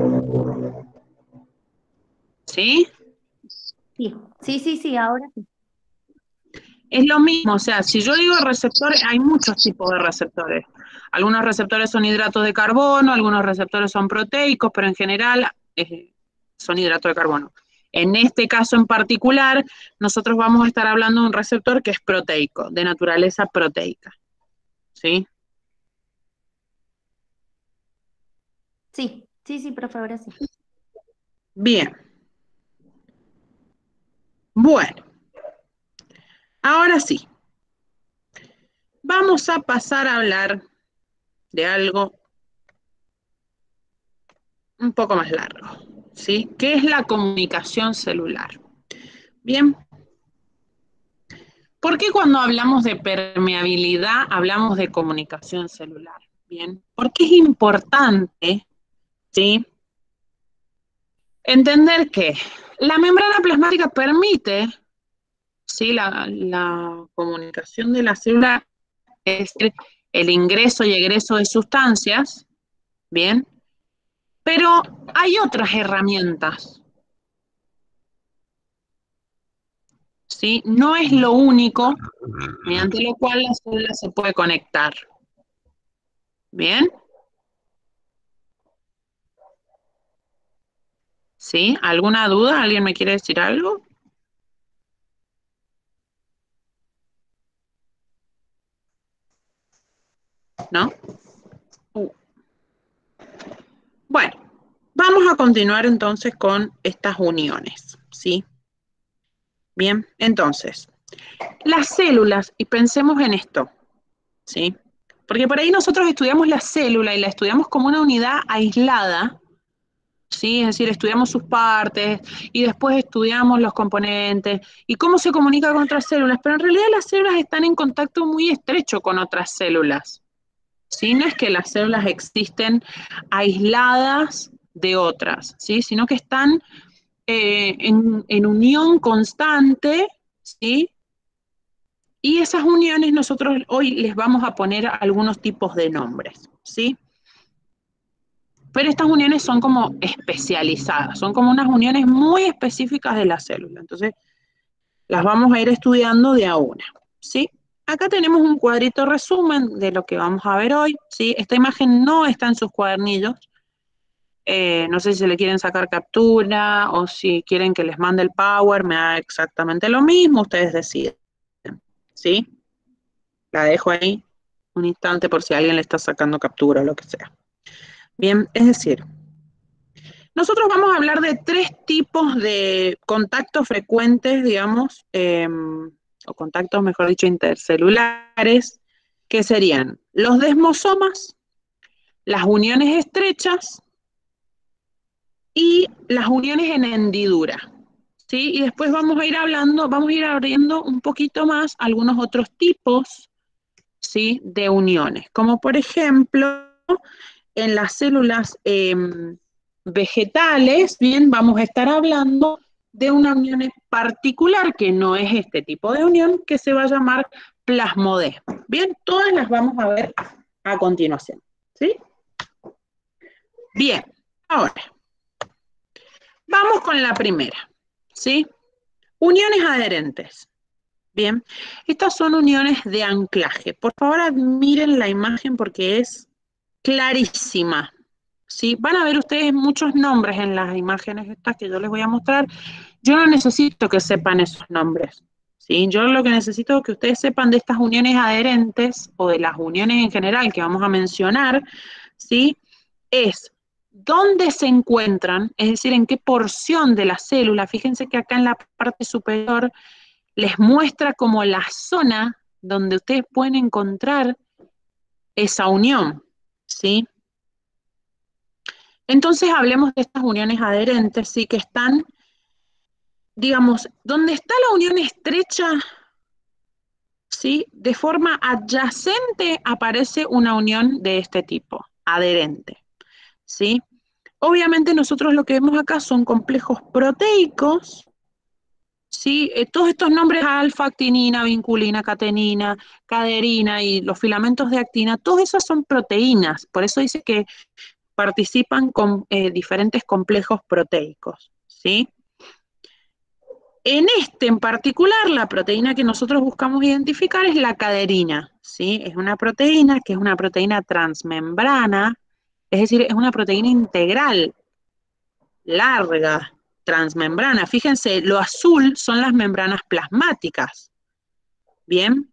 ¿Sí? sí, sí, sí, sí, ahora sí. Es lo mismo, o sea, si yo digo receptores, hay muchos tipos de receptores. Algunos receptores son hidratos de carbono, algunos receptores son proteicos, pero en general eh, son hidratos de carbono. En este caso en particular, nosotros vamos a estar hablando de un receptor que es proteico, de naturaleza proteica. ¿Sí? Sí, sí, sí, profe, ahora sí. Bien. Bueno, ahora sí. Vamos a pasar a hablar de algo un poco más largo, ¿sí? ¿Qué es la comunicación celular? Bien. ¿Por qué cuando hablamos de permeabilidad hablamos de comunicación celular? Bien. Porque es importante, ¿sí? Entender que la membrana plasmática permite, ¿sí? La, la comunicación de la célula, es decir, el ingreso y egreso de sustancias, ¿bien? Pero hay otras herramientas, ¿sí? No es lo único mediante lo cual la célula se puede conectar, ¿bien? ¿Sí? ¿Alguna duda? ¿Alguien me quiere decir algo? ¿No? Uh. Bueno, vamos a continuar entonces con estas uniones, ¿sí? Bien, entonces, las células, y pensemos en esto, ¿sí? Porque por ahí nosotros estudiamos la célula y la estudiamos como una unidad aislada, ¿sí? Es decir, estudiamos sus partes y después estudiamos los componentes y cómo se comunica con otras células, pero en realidad las células están en contacto muy estrecho con otras células, ¿sí? No es que las células existen aisladas de otras, ¿sí? Sino que están eh, en, en unión constante, ¿sí? Y esas uniones nosotros hoy les vamos a poner algunos tipos de nombres, ¿sí? Pero estas uniones son como especializadas, son como unas uniones muy específicas de la célula. Entonces, las vamos a ir estudiando de a una, ¿sí? Acá tenemos un cuadrito resumen de lo que vamos a ver hoy, ¿sí? Esta imagen no está en sus cuadernillos. Eh, no sé si se le quieren sacar captura o si quieren que les mande el Power, me da exactamente lo mismo, ustedes deciden, ¿sí? La dejo ahí un instante por si alguien le está sacando captura o lo que sea. Bien, es decir, nosotros vamos a hablar de tres tipos de contactos frecuentes, digamos, eh, o contactos, mejor dicho, intercelulares, que serían los desmosomas, las uniones estrechas y las uniones en hendidura, ¿sí? Y después vamos a ir hablando, vamos a ir abriendo un poquito más algunos otros tipos, ¿sí? De uniones, como por ejemplo, en las células eh, vegetales, bien, vamos a estar hablando de una unión particular, que no es este tipo de unión, que se va a llamar plasmodesmo. Bien, todas las vamos a ver a continuación, ¿sí? Bien, ahora, vamos con la primera. ¿sí? Uniones adherentes. Bien, estas son uniones de anclaje. Por favor, admiren la imagen porque es clarísima. ¿Sí? Van a ver ustedes muchos nombres en las imágenes estas que yo les voy a mostrar. Yo no necesito que sepan esos nombres. ¿Sí? Yo lo que necesito es que ustedes sepan de estas uniones adherentes o de las uniones en general que vamos a mencionar, ¿sí? Es dónde se encuentran, es decir, en qué porción de la célula. Fíjense que acá en la parte superior les muestra como la zona donde ustedes pueden encontrar esa unión, ¿sí? Entonces hablemos de estas uniones adherentes, ¿sí? Que están, digamos, donde está la unión estrecha, ¿sí? De forma adyacente aparece una unión de este tipo, adherente, ¿sí? Obviamente nosotros lo que vemos acá son complejos proteicos, ¿sí? Eh, todos estos nombres, alfa, actinina, vinculina, catenina, caderina y los filamentos de actina, todas esas son proteínas, por eso dice que participan con eh, diferentes complejos proteicos, ¿sí? En este en particular, la proteína que nosotros buscamos identificar es la caderina, ¿sí? Es una proteína que es una proteína transmembrana, es decir, es una proteína integral, larga, transmembrana. Fíjense, lo azul son las membranas plasmáticas, ¿bien?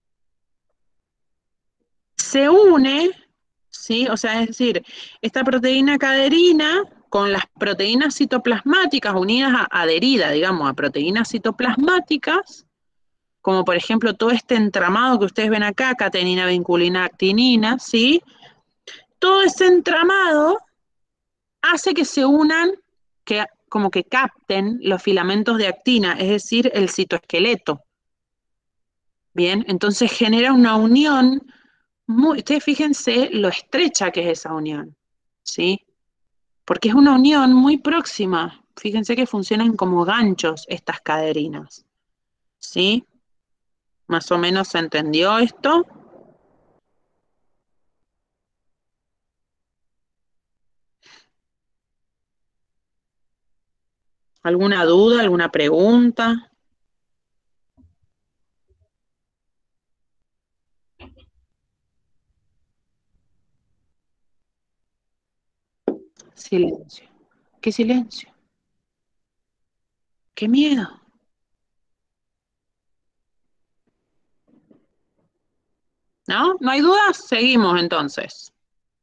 Se une, ¿sí? O sea, es decir, esta proteína caderina con las proteínas citoplasmáticas unidas, a, adheridas, digamos, a proteínas citoplasmáticas, como por ejemplo todo este entramado que ustedes ven acá, catenina, vinculina, actinina, ¿sí? Todo ese entramado hace que se unan, que como que capten los filamentos de actina, es decir, el citoesqueleto. Bien, entonces genera una unión. Muy, ustedes fíjense lo estrecha que es esa unión, ¿sí? Porque es una unión muy próxima. Fíjense que funcionan como ganchos estas caderinas, ¿sí? ¿Más o menos se entendió esto? ¿Alguna duda, alguna pregunta? Silencio. ¿Qué silencio? ¿Qué miedo? ¿No? ¿No hay dudas? Seguimos entonces.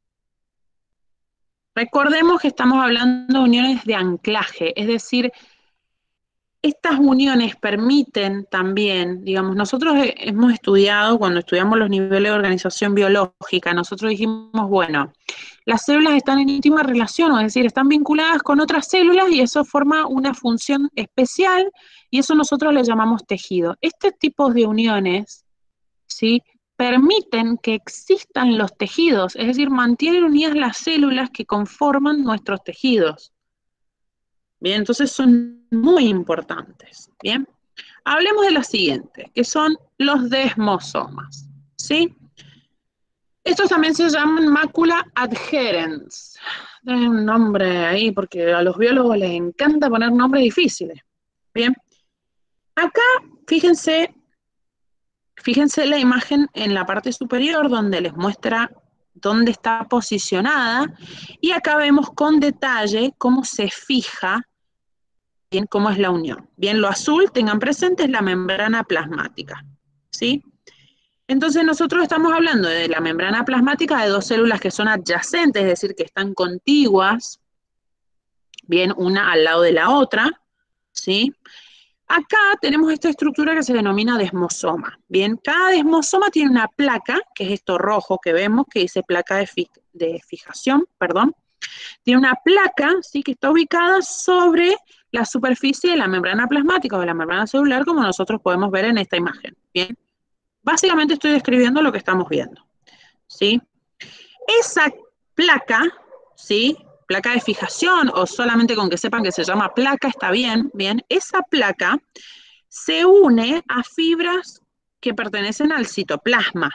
Recordemos que estamos hablando de uniones de anclaje, es decir, estas uniones permiten también, digamos, nosotros hemos estudiado, cuando estudiamos los niveles de organización biológica, nosotros dijimos, bueno, las células están en íntima relación, es decir, están vinculadas con otras células y eso forma una función especial y eso nosotros le llamamos tejido. Este tipo de uniones, ¿sí?, permiten que existan los tejidos, es decir, mantienen unidas las células que conforman nuestros tejidos. Bien, entonces son muy importantes. Bien, hablemos de la siguiente, que son los desmosomas, ¿sí? Estos también se llaman mácula adherens. Tienen un nombre ahí porque a los biólogos les encanta poner nombres difíciles. Bien, acá fíjense, fíjense la imagen en la parte superior donde les muestra dónde está posicionada y acá vemos con detalle cómo se fija bien cómo es la unión. Bien, lo azul, tengan presente, es la membrana plasmática, ¿sí? Entonces nosotros estamos hablando de la membrana plasmática de dos células que son adyacentes, es decir, que están contiguas, bien, una al lado de la otra, ¿sí? Acá tenemos esta estructura que se denomina desmosoma. Bien, cada desmosoma tiene una placa, que es esto rojo que vemos, que dice placa de, fi de fijación, perdón. Tiene una placa, ¿sí?, que está ubicada sobre la superficie de la membrana plasmática o de la membrana celular, como nosotros podemos ver en esta imagen. Bien, básicamente estoy describiendo lo que estamos viendo, ¿sí? Esa placa, ¿sí?, placa de fijación, o solamente con que sepan que se llama placa está bien, bien, esa placa se une a fibras que pertenecen al citoplasma,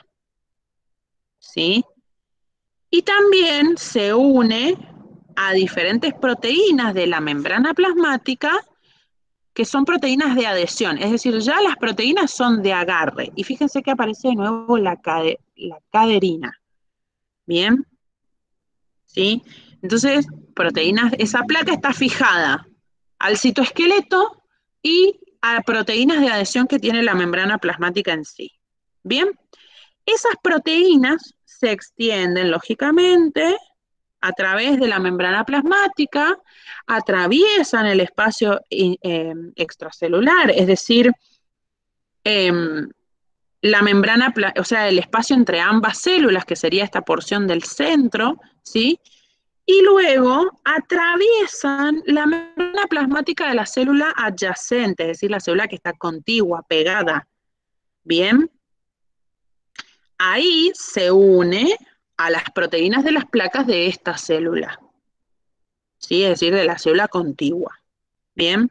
¿sí? Y también se une a diferentes proteínas de la membrana plasmática que son proteínas de adhesión, es decir, ya las proteínas son de agarre. Y fíjense que aparece de nuevo la, cade, la caderina. ¿Bien? ¿Sí? Entonces, proteínas, esa placa está fijada al citoesqueleto y a proteínas de adhesión que tiene la membrana plasmática en sí. ¿Bien? Esas proteínas se extienden, lógicamente, a través de la membrana plasmática, atraviesan el espacio eh, extracelular, es decir, eh, la membrana, o sea, el espacio entre ambas células, que sería esta porción del centro, ¿sí? Y luego atraviesan la membrana plasmática de la célula adyacente, es decir, la célula que está contigua, pegada. Bien. Ahí se une a las proteínas de las placas de esta célula. ¿Sí? Es decir, de la célula contigua. Bien.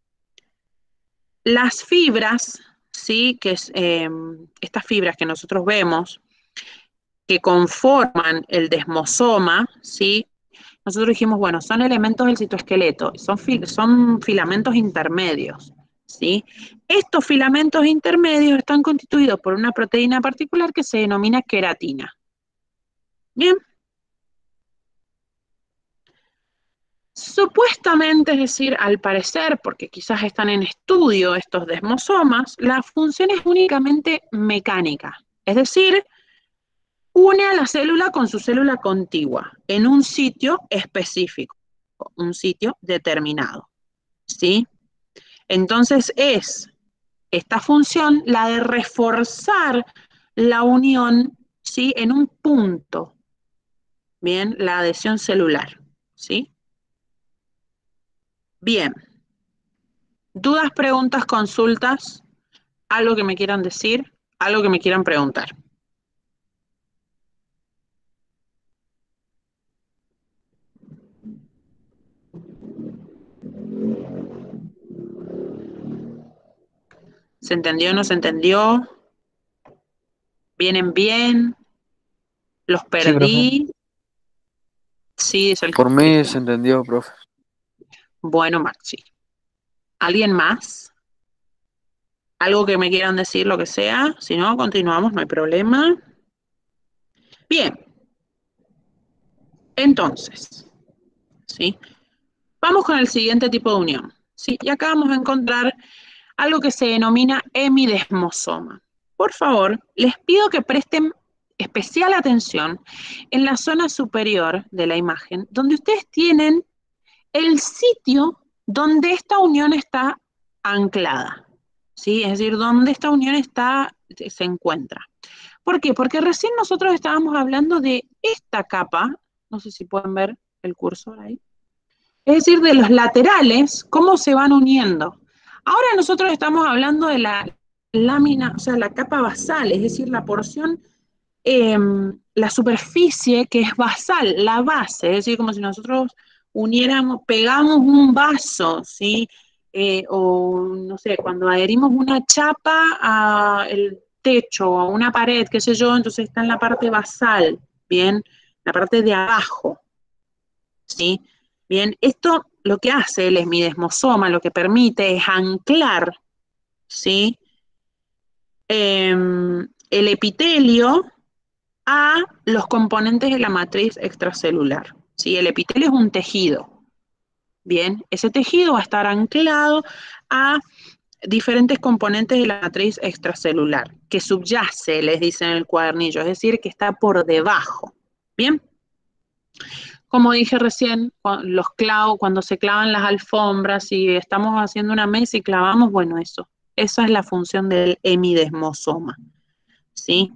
Las fibras, ¿sí? Que es, eh, estas fibras que nosotros vemos, que conforman el desmosoma, ¿sí? Nosotros dijimos, bueno, son elementos del citoesqueleto, son, fil son filamentos intermedios, ¿sí? Estos filamentos intermedios están constituidos por una proteína particular que se denomina queratina. Bien. Supuestamente, es decir, al parecer, porque quizás están en estudio estos desmosomas, la función es únicamente mecánica, es decir, une a la célula con su célula contigua en un sitio específico, un sitio determinado, ¿sí? Entonces es esta función la de reforzar la unión, ¿sí? En un punto, ¿bien? La adhesión celular, ¿sí? Bien. ¿Dudas, preguntas, consultas? ¿Algo que me quieran decir? ¿Algo que me quieran preguntar? ¿Se entendió o no se entendió? ¿Vienen bien? ¿Los perdí? Sí, es el... Por mí se entendió, profe. Bueno, Maxi. ¿Alguien más? ¿Algo que me quieran decir, lo que sea? Si no, continuamos, no hay problema. Bien. Entonces, ¿sí? Vamos con el siguiente tipo de unión, ¿sí? Y acá vamos a encontrar algo que se denomina hemidesmosoma. Por favor, les pido que presten especial atención en la zona superior de la imagen, donde ustedes tienen el sitio donde esta unión está anclada, ¿sí? Es decir, donde esta unión está, se encuentra. ¿Por qué? Porque recién nosotros estábamos hablando de esta capa, no sé si pueden ver el cursor ahí, es decir, de los laterales, cómo se van uniendo. Ahora nosotros estamos hablando de la lámina, o sea, la capa basal, es decir, la porción, eh, la superficie que es basal, la base, es decir, como si nosotros uniéramos, pegamos un vaso, ¿sí? Eh, o, no sé, cuando adherimos una chapa al techo o a una pared, qué sé yo, entonces está en la parte basal, ¿bien? La parte de abajo, ¿sí? Bien, esto lo que hace el hemidesmosoma, lo que permite es anclar, ¿sí? Eh, el epitelio a los componentes de la matriz extracelular, ¿sí? El epitelio es un tejido, bien, ese tejido va a estar anclado a diferentes componentes de la matriz extracelular, que subyace, les dice en el cuadernillo, es decir, que está por debajo, ¿bien? Como dije recién, los clavos, cuando se clavan las alfombras y estamos haciendo una mesa y clavamos, bueno, eso, esa es la función del hemidesmosoma, ¿sí?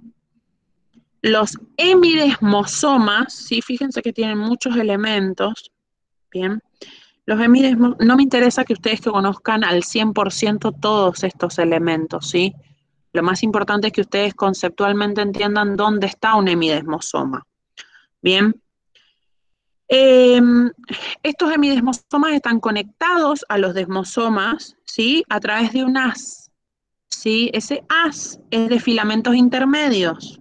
Los hemidesmosomas, sí, fíjense que tienen muchos elementos, ¿bien? Los hemidesmosomas, no me interesa que ustedes que conozcan al cien por ciento todos estos elementos, ¿sí? Lo más importante es que ustedes conceptualmente entiendan dónde está un hemidesmosoma, ¿bien? Eh, estos hemidesmosomas están conectados a los desmosomas, ¿sí? A través de un haz, ¿sí? Ese haz es de filamentos intermedios.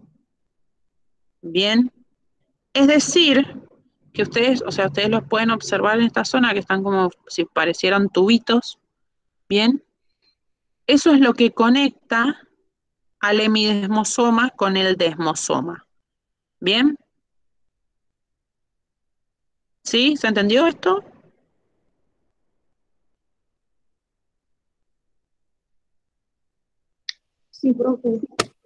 Bien. Es decir, que ustedes, o sea, ustedes los pueden observar en esta zona que están como si parecieran tubitos, ¿Bien? Eso es lo que conecta al hemidesmosoma con el desmosoma. ¿Bien? ¿Sí? ¿Se entendió esto? Sí, profe.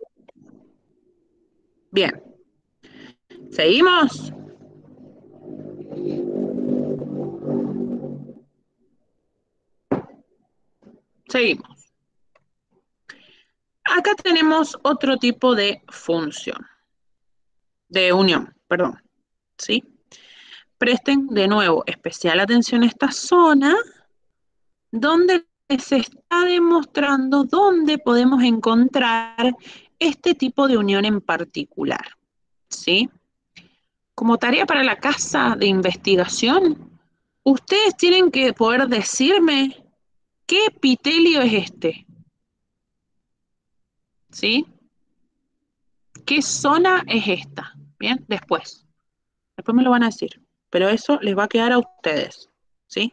Bien. ¿Seguimos? Seguimos. Acá tenemos otro tipo de función, de unión, perdón, ¿sí? Presten de nuevo especial atención a esta zona donde se está demostrando dónde podemos encontrar este tipo de unión en particular, ¿sí? Como tarea para la casa de investigación, ustedes tienen que poder decirme qué epitelio es este, ¿sí? ¿Qué zona es esta? Bien, después. Después me lo van a decir, pero eso les va a quedar a ustedes, ¿sí?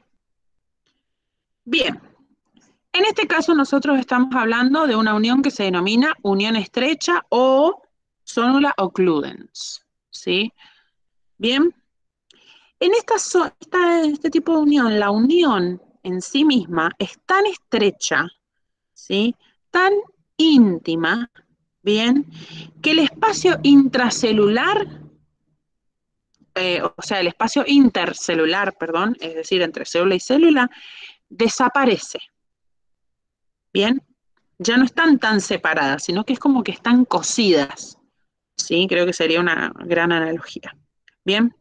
Bien, en este caso nosotros estamos hablando de una unión que se denomina unión estrecha o sonula occludens, ¿sí? Bien, en esta, esta, este tipo de unión, la unión en sí misma es tan estrecha, ¿sí? Tan íntima, ¿bien? Que el espacio intracelular, eh, o sea, el espacio intercelular, perdón, es decir, entre célula y célula, desaparece, ¿bien? Ya no están tan separadas, sino que es como que están cosidas, ¿sí? Creo que sería una gran analogía. Bien.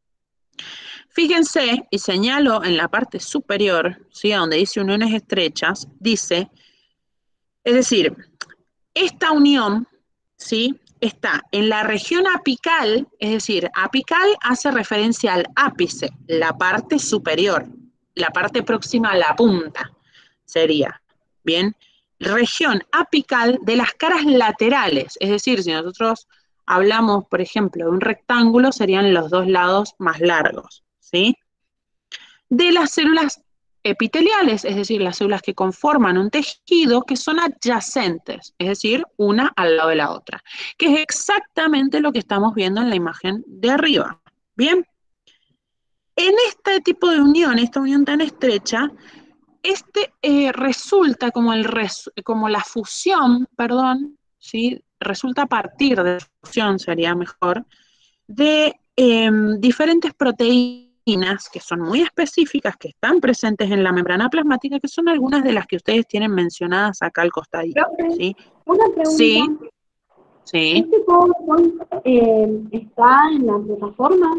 Fíjense, y señalo en la parte superior, ¿sí? Donde dice uniones estrechas, dice, es decir, esta unión, ¿sí? Está en la región apical, es decir, apical hace referencia al ápice, la parte superior, la parte próxima a la punta, sería, ¿bien? Región apical de las caras laterales, es decir, si nosotros hablamos, por ejemplo, de un rectángulo, serían los dos lados más largos, ¿sí? De las células epiteliales, es decir, las células que conforman un tejido que son adyacentes, es decir, una al lado de la otra, que es exactamente lo que estamos viendo en la imagen de arriba. Bien, en este tipo de unión, esta unión tan estrecha, este eh, resulta como, el res, como la fusión, perdón, ¿sí? Resulta a partir de fusión, sería mejor, de eh, diferentes proteínas que son muy específicas, que están presentes en la membrana plasmática, que son algunas de las que ustedes tienen mencionadas acá al costadito. Profe, ¿Sí? una pregunta. Sí, sí. ¿Este PowerPoint eh, está en la plataforma?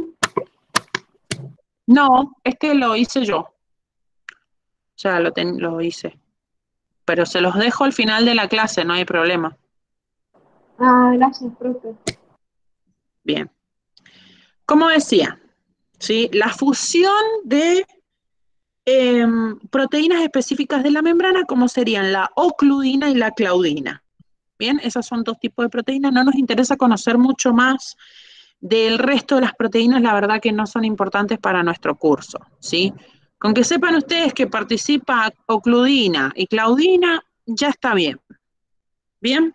No, este lo hice yo. O sea, lo, ten, lo hice. Pero se los dejo al final de la clase, no hay problema. Ah, gracias, profe. Bien. Como decía, ¿sí? La fusión de eh, proteínas específicas de la membrana, como serían la ocludina y la claudina. Bien, esas son dos tipos de proteínas. No nos interesa conocer mucho más del resto de las proteínas, la verdad que no son importantes para nuestro curso, ¿sí? Con que sepan ustedes que participa ocludina y claudina, ya está bien. Bien.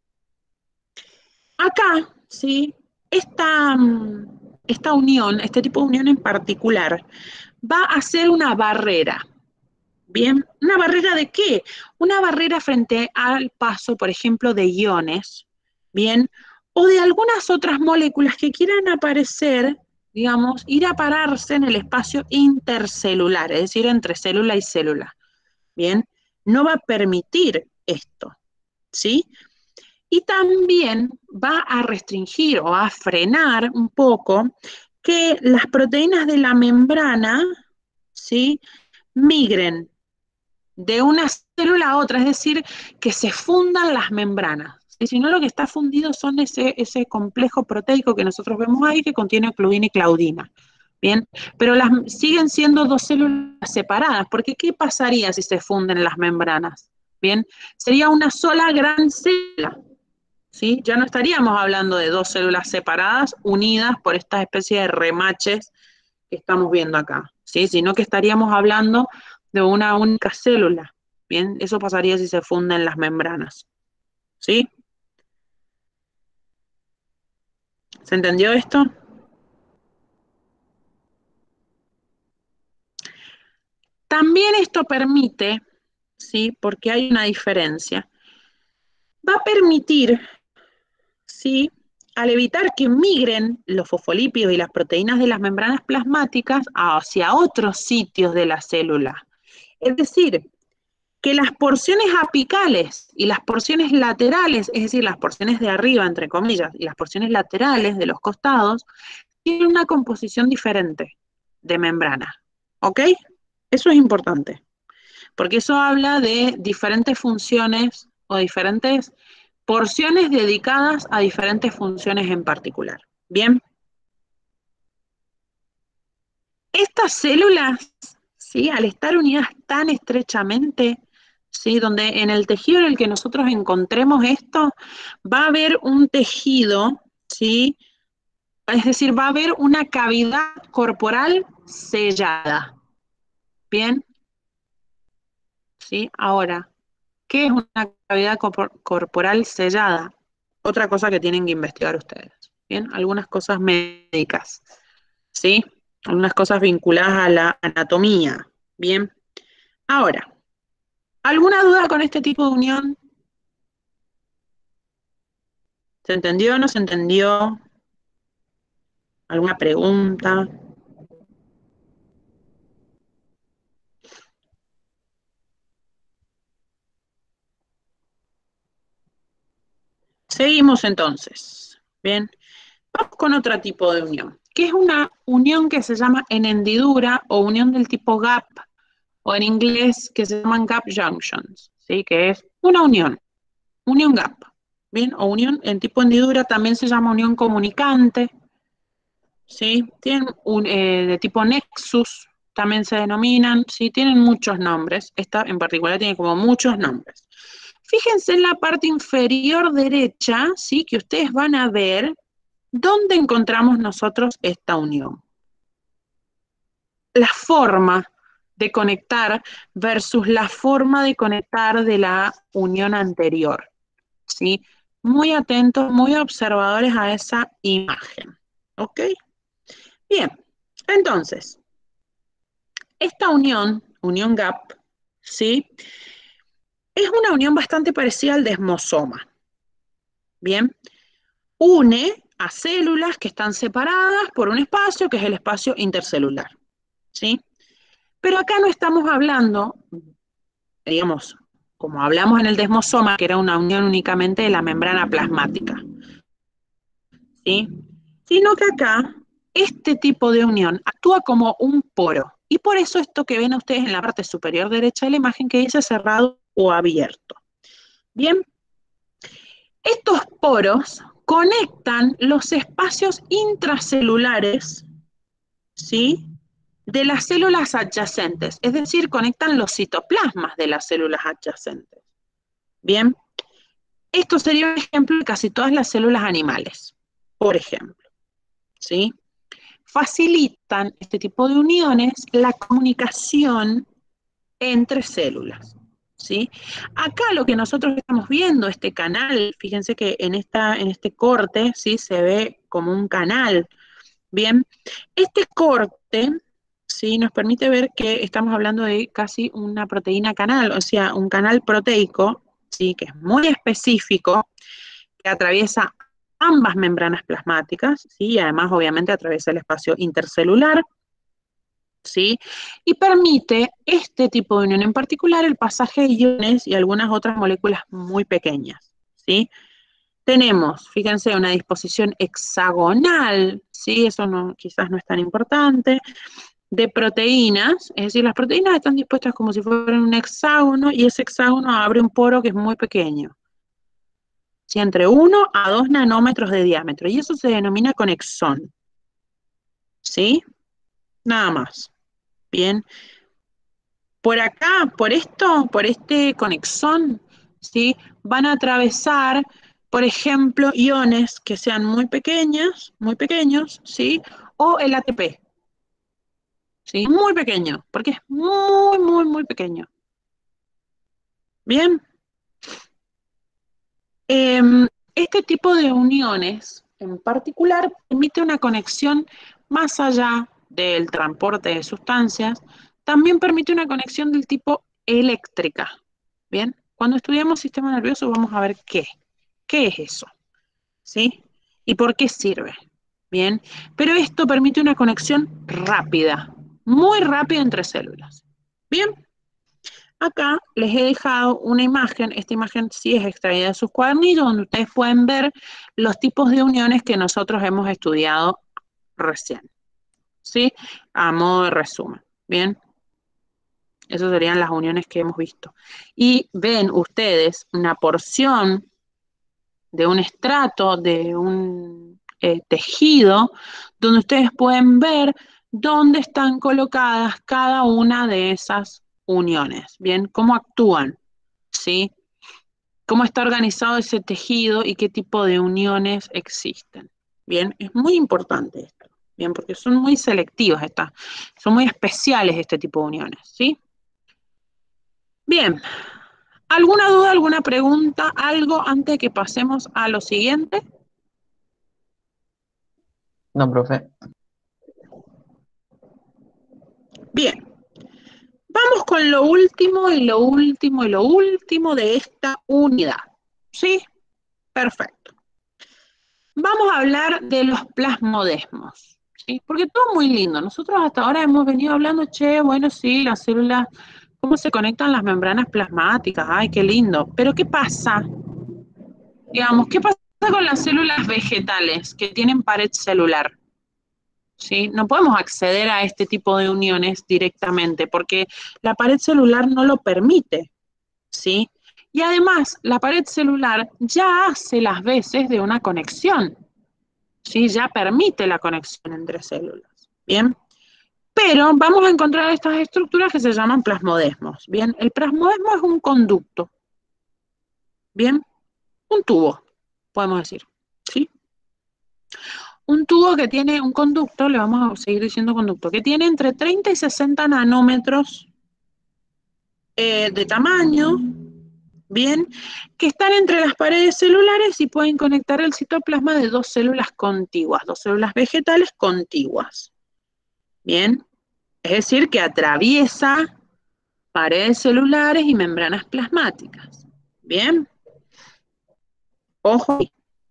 Acá, ¿sí? Esta, esta unión, este tipo de unión en particular, va a ser una barrera. Bien, ¿una barrera de qué? Una barrera frente al paso, por ejemplo, de iones, bien, o de algunas otras moléculas que quieran aparecer, digamos, ir a pararse en el espacio intercelular, es decir, entre célula y célula, bien, no va a permitir esto, ¿sí? Y también va a restringir o a frenar un poco que las proteínas de la membrana, ¿sí?, migren de una célula a otra, es decir, que se fundan las membranas. Y si no, lo que está fundido son ese, ese complejo proteico que nosotros vemos ahí que contiene ocludina y claudina. Bien, pero las, siguen siendo dos células separadas, porque ¿qué pasaría si se funden las membranas? Bien, sería una sola gran célula, ¿sí? Ya no estaríamos hablando de dos células separadas unidas por esta especie de remaches que estamos viendo acá, ¿sí? Sino que estaríamos hablando de una única célula, Bien, eso pasaría si se funden las membranas. ¿Sí? ¿Se entendió esto? También esto permite, ¿sí? Porque hay una diferencia. Va a permitir, ¿sí? Al evitar que migren los fosfolípidos y las proteínas de las membranas plasmáticas hacia otros sitios de la célula. Es decir, que las porciones apicales y las porciones laterales, es decir, las porciones de arriba, entre comillas, y las porciones laterales de los costados, tienen una composición diferente de membrana. ¿Ok? Eso es importante, porque eso habla de diferentes funciones o diferentes porciones dedicadas a diferentes funciones en particular. Bien. Estas células, ¿sí? Al estar unidas tan estrechamente, ¿sí? Donde en el tejido en el que nosotros encontremos esto, va a haber un tejido, ¿sí? Es decir, va a haber una cavidad corporal sellada. ¿Bien? ¿Sí? Ahora, ¿qué es una cavidad corporal sellada? Otra cosa que tienen que investigar ustedes. ¿Bien? Algunas cosas médicas. ¿Sí? Algunas cosas vinculadas a la anatomía. Bien. Ahora, ¿alguna duda con este tipo de unión? ¿Se entendió o no se entendió? ¿Alguna pregunta? Seguimos entonces. Bien. Vamos con otro tipo de unión, que es una unión que se llama en hendidura o unión del tipo gap, o en inglés que se llaman gap junctions, ¿sí? Que es una unión, unión gap, ¿bien? O unión en tipo hendidura también se llama unión comunicante, ¿sí? Tienen un, eh, de tipo nexus, también se denominan, ¿sí? Tienen muchos nombres, esta en particular tiene como muchos nombres. Fíjense en la parte inferior derecha, ¿sí? Que ustedes van a ver dónde encontramos nosotros esta unión. La forma de conectar versus la forma de conectar de la unión anterior, ¿sí? Muy atentos, muy observadores a esa imagen, ¿ok? Bien, entonces, esta unión, unión gap, ¿sí? Es una unión bastante parecida al desmosoma, ¿bien? Une a células que están separadas por un espacio que es el espacio intercelular, ¿sí? Pero acá no estamos hablando, digamos, como hablamos en el desmosoma, que era una unión únicamente de la membrana plasmática, ¿sí? Sino que acá, este tipo de unión actúa como un poro. Y por eso esto que ven ustedes en la parte superior derecha de la imagen que dice cerrado o abierto. Bien, estos poros conectan los espacios intracelulares, ¿sí? De las células adyacentes, es decir, conectan los citoplasmas de las células adyacentes. Bien, esto sería un ejemplo de casi todas las células animales, por ejemplo, ¿sí? Facilitan este tipo de uniones la comunicación entre células, ¿sí? Acá lo que nosotros estamos viendo, este canal, fíjense que en, esta, en este corte, ¿sí? Se ve como un canal, ¿bien? Este corte, ¿sí? Nos permite ver que estamos hablando de casi una proteína canal, o sea, un canal proteico, ¿sí? Que es muy específico, que atraviesa ambas membranas plasmáticas, ¿sí? Y además, obviamente, atraviesa el espacio intercelular, ¿sí? Y permite este tipo de unión, en particular el pasaje de iones y algunas otras moléculas muy pequeñas, ¿sí? Tenemos, fíjense, una disposición hexagonal, ¿sí? Eso no, quizás no es tan importante, de proteínas, es decir, las proteínas están dispuestas como si fueran un hexágono y ese hexágono abre un poro que es muy pequeño, ¿sí? Entre uno a dos nanómetros de diámetro, y eso se denomina conexón, ¿sí? Nada más. Bien. Por acá, por esto, por este conexón, ¿sí? Van a atravesar, por ejemplo, iones que sean muy pequeños, muy pequeños, ¿sí? O el A T P, ¿sí? Muy pequeño, porque es muy, muy, muy pequeño. Bien. Eh, este tipo de uniones en particular permite una conexión más allá del transporte de sustancias, también permite una conexión del tipo eléctrica. Bien, cuando estudiamos sistema nervioso vamos a ver qué, qué es eso, ¿sí? Y por qué sirve. Bien, pero esto permite una conexión rápida, muy rápida entre células. Bien. Acá les he dejado una imagen, esta imagen sí es extraída de sus cuadernillos, donde ustedes pueden ver los tipos de uniones que nosotros hemos estudiado recién, ¿sí? A modo de resumen, ¿bien? Esas serían las uniones que hemos visto. Y ven ustedes una porción de un estrato, de un eh, tejido, donde ustedes pueden ver dónde están colocadas cada una de esas uniones, ¿bien? Cómo actúan, ¿sí? Cómo está organizado ese tejido y qué tipo de uniones existen. Bien, es muy importante esto, bien, porque son muy selectivas estas, son muy especiales este tipo de uniones, ¿sí? Bien, ¿alguna duda, alguna pregunta, algo antes de que pasemos a lo siguiente? No, profe. Bien, vamos con lo último y lo último y lo último de esta unidad, ¿sí? Perfecto. Vamos a hablar de los plasmodesmos, ¿sí? Porque todo es muy lindo. Nosotros hasta ahora hemos venido hablando, che, bueno, sí, las células, cómo se conectan las membranas plasmáticas, ay, qué lindo. Pero ¿qué pasa? Digamos, ¿qué pasa con las células vegetales que tienen pared celular? ¿Sí? No podemos acceder a este tipo de uniones directamente porque la pared celular no lo permite, ¿sí? Y además, la pared celular ya hace las veces de una conexión, ¿sí? Ya permite la conexión entre células, ¿bien? Pero vamos a encontrar estas estructuras que se llaman plasmodesmos, ¿bien? El plasmodesmo es un conducto, ¿bien? Un tubo, podemos decir, ¿sí? Un tubo que tiene un conducto, le vamos a seguir diciendo conducto, que tiene entre treinta y sesenta nanómetros eh, de tamaño, ¿bien? Que están entre las paredes celulares y pueden conectar el citoplasma de dos células contiguas, dos células vegetales contiguas, ¿bien? Es decir, que atraviesa paredes celulares y membranas plasmáticas, ¿bien? Ojo.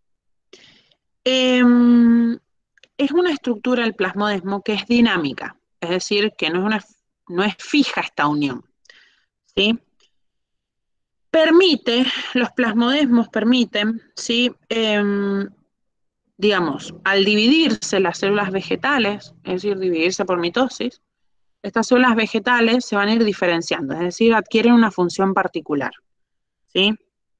Eh, es una estructura el plasmodesmo que es dinámica, es decir, que no es, una, no es fija esta unión, ¿sí? Permite, los plasmodesmos permiten, ¿sí? Eh, digamos, al dividirse las células vegetales, es decir, dividirse por mitosis, estas células vegetales se van a ir diferenciando, es decir, adquieren una función particular, ¿sí?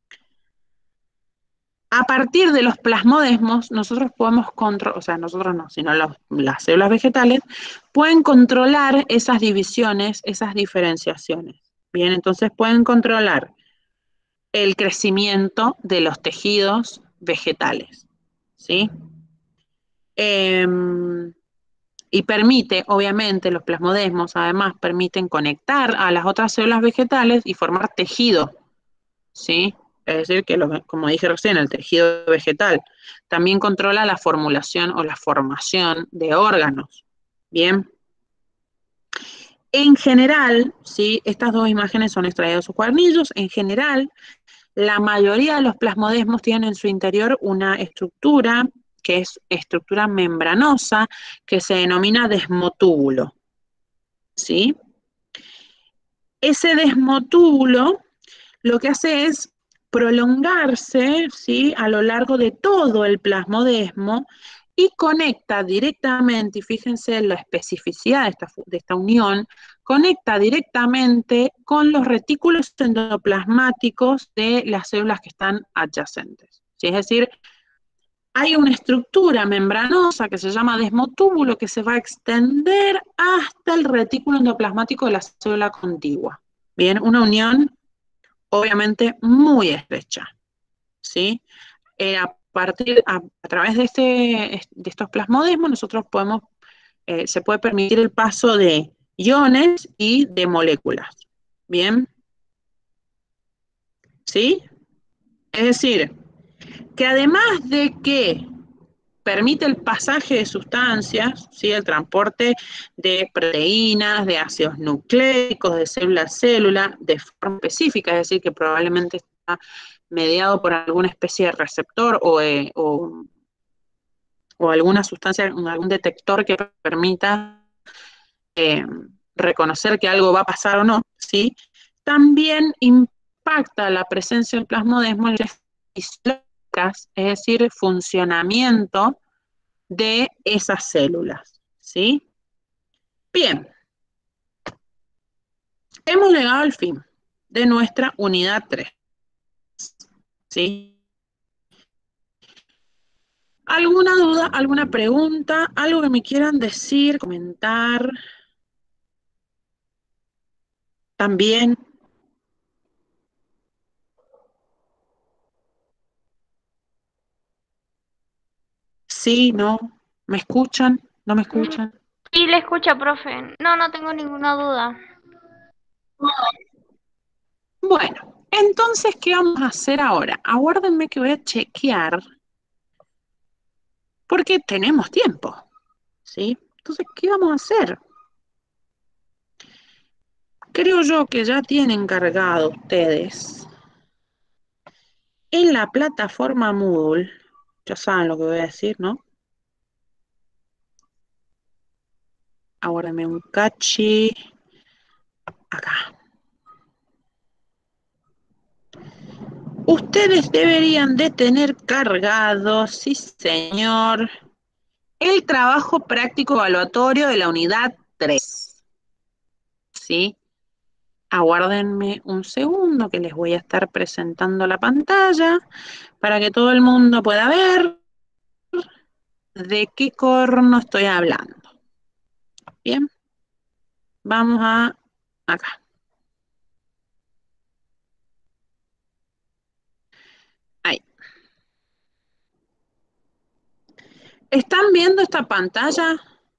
A partir de los plasmodesmos, nosotros podemos controlar, o sea, nosotros no, sino los, las células vegetales, pueden controlar esas divisiones, esas diferenciaciones. Bien, entonces pueden controlar el crecimiento de los tejidos vegetales, ¿sí? Eh, y permite, obviamente, los plasmodesmos, además, permiten conectar a las otras células vegetales y formar tejido, ¿sí? Es decir, que, lo, como dije recién, el tejido vegetal también controla la formulación o la formación de órganos. Bien. En general, ¿sí? Estas dos imágenes son extraídas de sus cuadernillos. En general, la mayoría de los plasmodesmos tienen en su interior una estructura que es estructura membranosa que se denomina desmotúbulo, ¿sí? Ese desmotúbulo lo que hace es prolongarse, ¿sí? A lo largo de todo el plasmodesmo y conecta directamente, y fíjense en la especificidad de esta, de esta unión, conecta directamente con los retículos endoplasmáticos de las células que están adyacentes, ¿sí? Es decir, hay una estructura membranosa que se llama desmotúbulo que se va a extender hasta el retículo endoplasmático de la célula contigua. Bien, una unión obviamente muy estrecha, ¿sí? Eh, a partir, a, a través de, este, de estos plasmodesmos nosotros podemos, eh, se puede permitir el paso de iones y de moléculas, ¿bien? ¿sí? Es decir, que además de que permite el pasaje de sustancias, ¿sí? El transporte de proteínas, de ácidos nucleicos, de célula a célula, de forma específica, es decir, que probablemente está mediado por alguna especie de receptor o, eh, o, o alguna sustancia, algún detector que permita eh, reconocer que algo va a pasar o no, ¿sí? También impacta la presencia del plasmodesmo fisiológicas, es decir, funcionamiento de esas células, ¿sí? Bien, hemos llegado al fin de nuestra unidad tres, ¿sí? ¿Alguna duda, alguna pregunta, algo que me quieran decir, comentar? También. Sí, no, ¿me escuchan? ¿No me escuchan? Sí, le escucha, profe. No, no tengo ninguna duda. Bueno, entonces, ¿qué vamos a hacer ahora? Aguárdenme que voy a chequear, porque tenemos tiempo, ¿sí? Entonces, ¿qué vamos a hacer? Creo yo que ya tienen cargado ustedes en la plataforma Moodle, ya saben lo que voy a decir, ¿no? Aguárdenme un cachi, acá. Ustedes deberían de tener cargado, sí señor, el trabajo práctico evaluatorio de la unidad tres, ¿sí? Aguárdenme un segundo que les voy a estar presentando la pantalla para que todo el mundo pueda ver de qué corno estoy hablando. Bien, vamos a acá. Ahí. ¿Están viendo esta pantalla?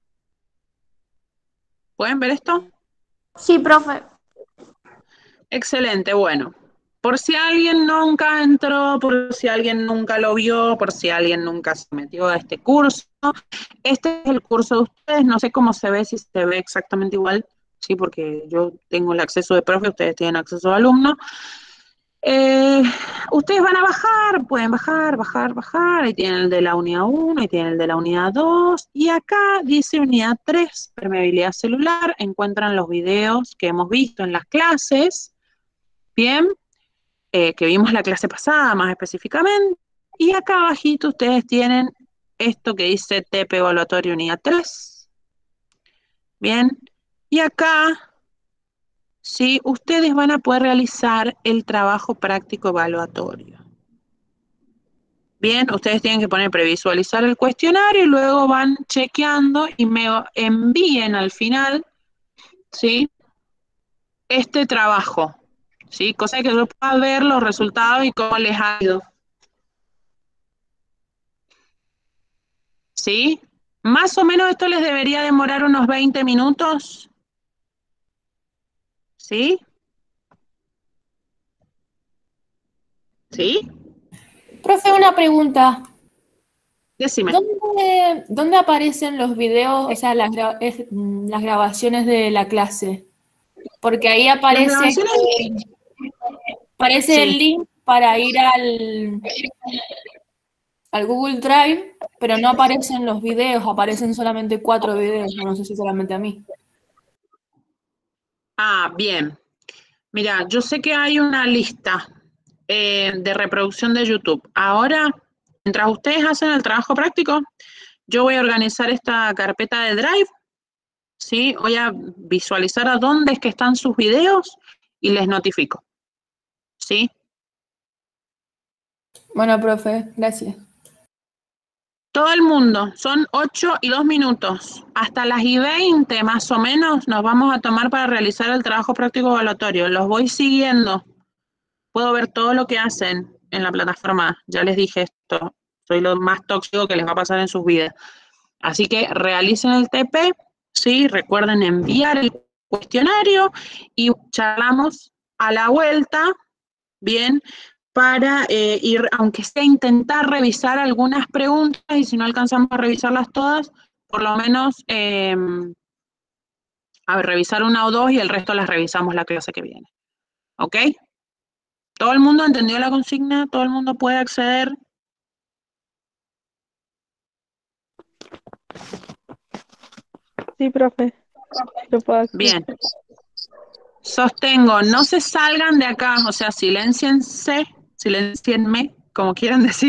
¿Pueden ver esto? Sí, profe. Excelente, bueno. Por si alguien nunca entró, por si alguien nunca lo vio, por si alguien nunca se metió a este curso, este es el curso de ustedes, no sé cómo se ve, si se ve exactamente igual, sí, porque yo tengo el acceso de profe, ustedes tienen acceso de alumno. Eh, ustedes van a bajar, pueden bajar, bajar, bajar, ahí tienen el de la unidad uno, ahí tienen el de la unidad dos, y acá dice unidad tres, permeabilidad celular, encuentran los videos que hemos visto en las clases, bien, eh, que vimos la clase pasada más específicamente, y acá abajito ustedes tienen esto que dice T P evaluatorio unidad tres, bien, y acá, sí, ustedes van a poder realizar el trabajo práctico evaluatorio. Bien, ustedes tienen que poner previsualizar el cuestionario y luego van chequeando y me envíen al final, ¿sí? Este trabajo, ¿sí? Cosa que yo pueda ver los resultados y cómo les ha ido. ¿Sí? Más o menos esto les debería demorar unos veinte minutos. ¿Sí? ¿Sí? Profe, una pregunta. Decime. ¿Dónde, dónde aparecen los videos, o sea, las, gra- es- mm, las grabaciones de la clase? Porque ahí Las aparece, grabaciones, aparece el sí. link para ir al, al Google Drive, pero no aparecen los videos, aparecen solamente cuatro videos, no sé si solamente a mí. Ah, bien. Mira, yo sé que hay una lista eh, de reproducción de YouTube. Ahora, mientras ustedes hacen el trabajo práctico, yo voy a organizar esta carpeta de Drive, ¿sí? Voy a visualizar a dónde es que están sus videos y les notifico, ¿sí? Bueno, profe, gracias. Todo el mundo, son ocho y dos minutos. Hasta las y veinte más o menos nos vamos a tomar para realizar el trabajo práctico evaluatorio. Los voy siguiendo. Puedo ver todo lo que hacen en la plataforma. Ya les dije esto. Soy lo más tóxico que les va a pasar en sus vidas. Así que realicen el T P, ¿sí? Recuerden enviar el cuestionario y charlamos a la vuelta, bien, para eh, ir, aunque sea intentar revisar algunas preguntas, y si no alcanzamos a revisarlas todas, por lo menos, eh, a ver, revisar una o dos y el resto las revisamos la clase que viene. ¿Ok? ¿Todo el mundo entendió la consigna? ¿Todo el mundo puede acceder? Sí, profe. Yo puedo acceder. Bien. Sostengo, no se salgan de acá, o sea, silénciense, silencienme, como quieran decir.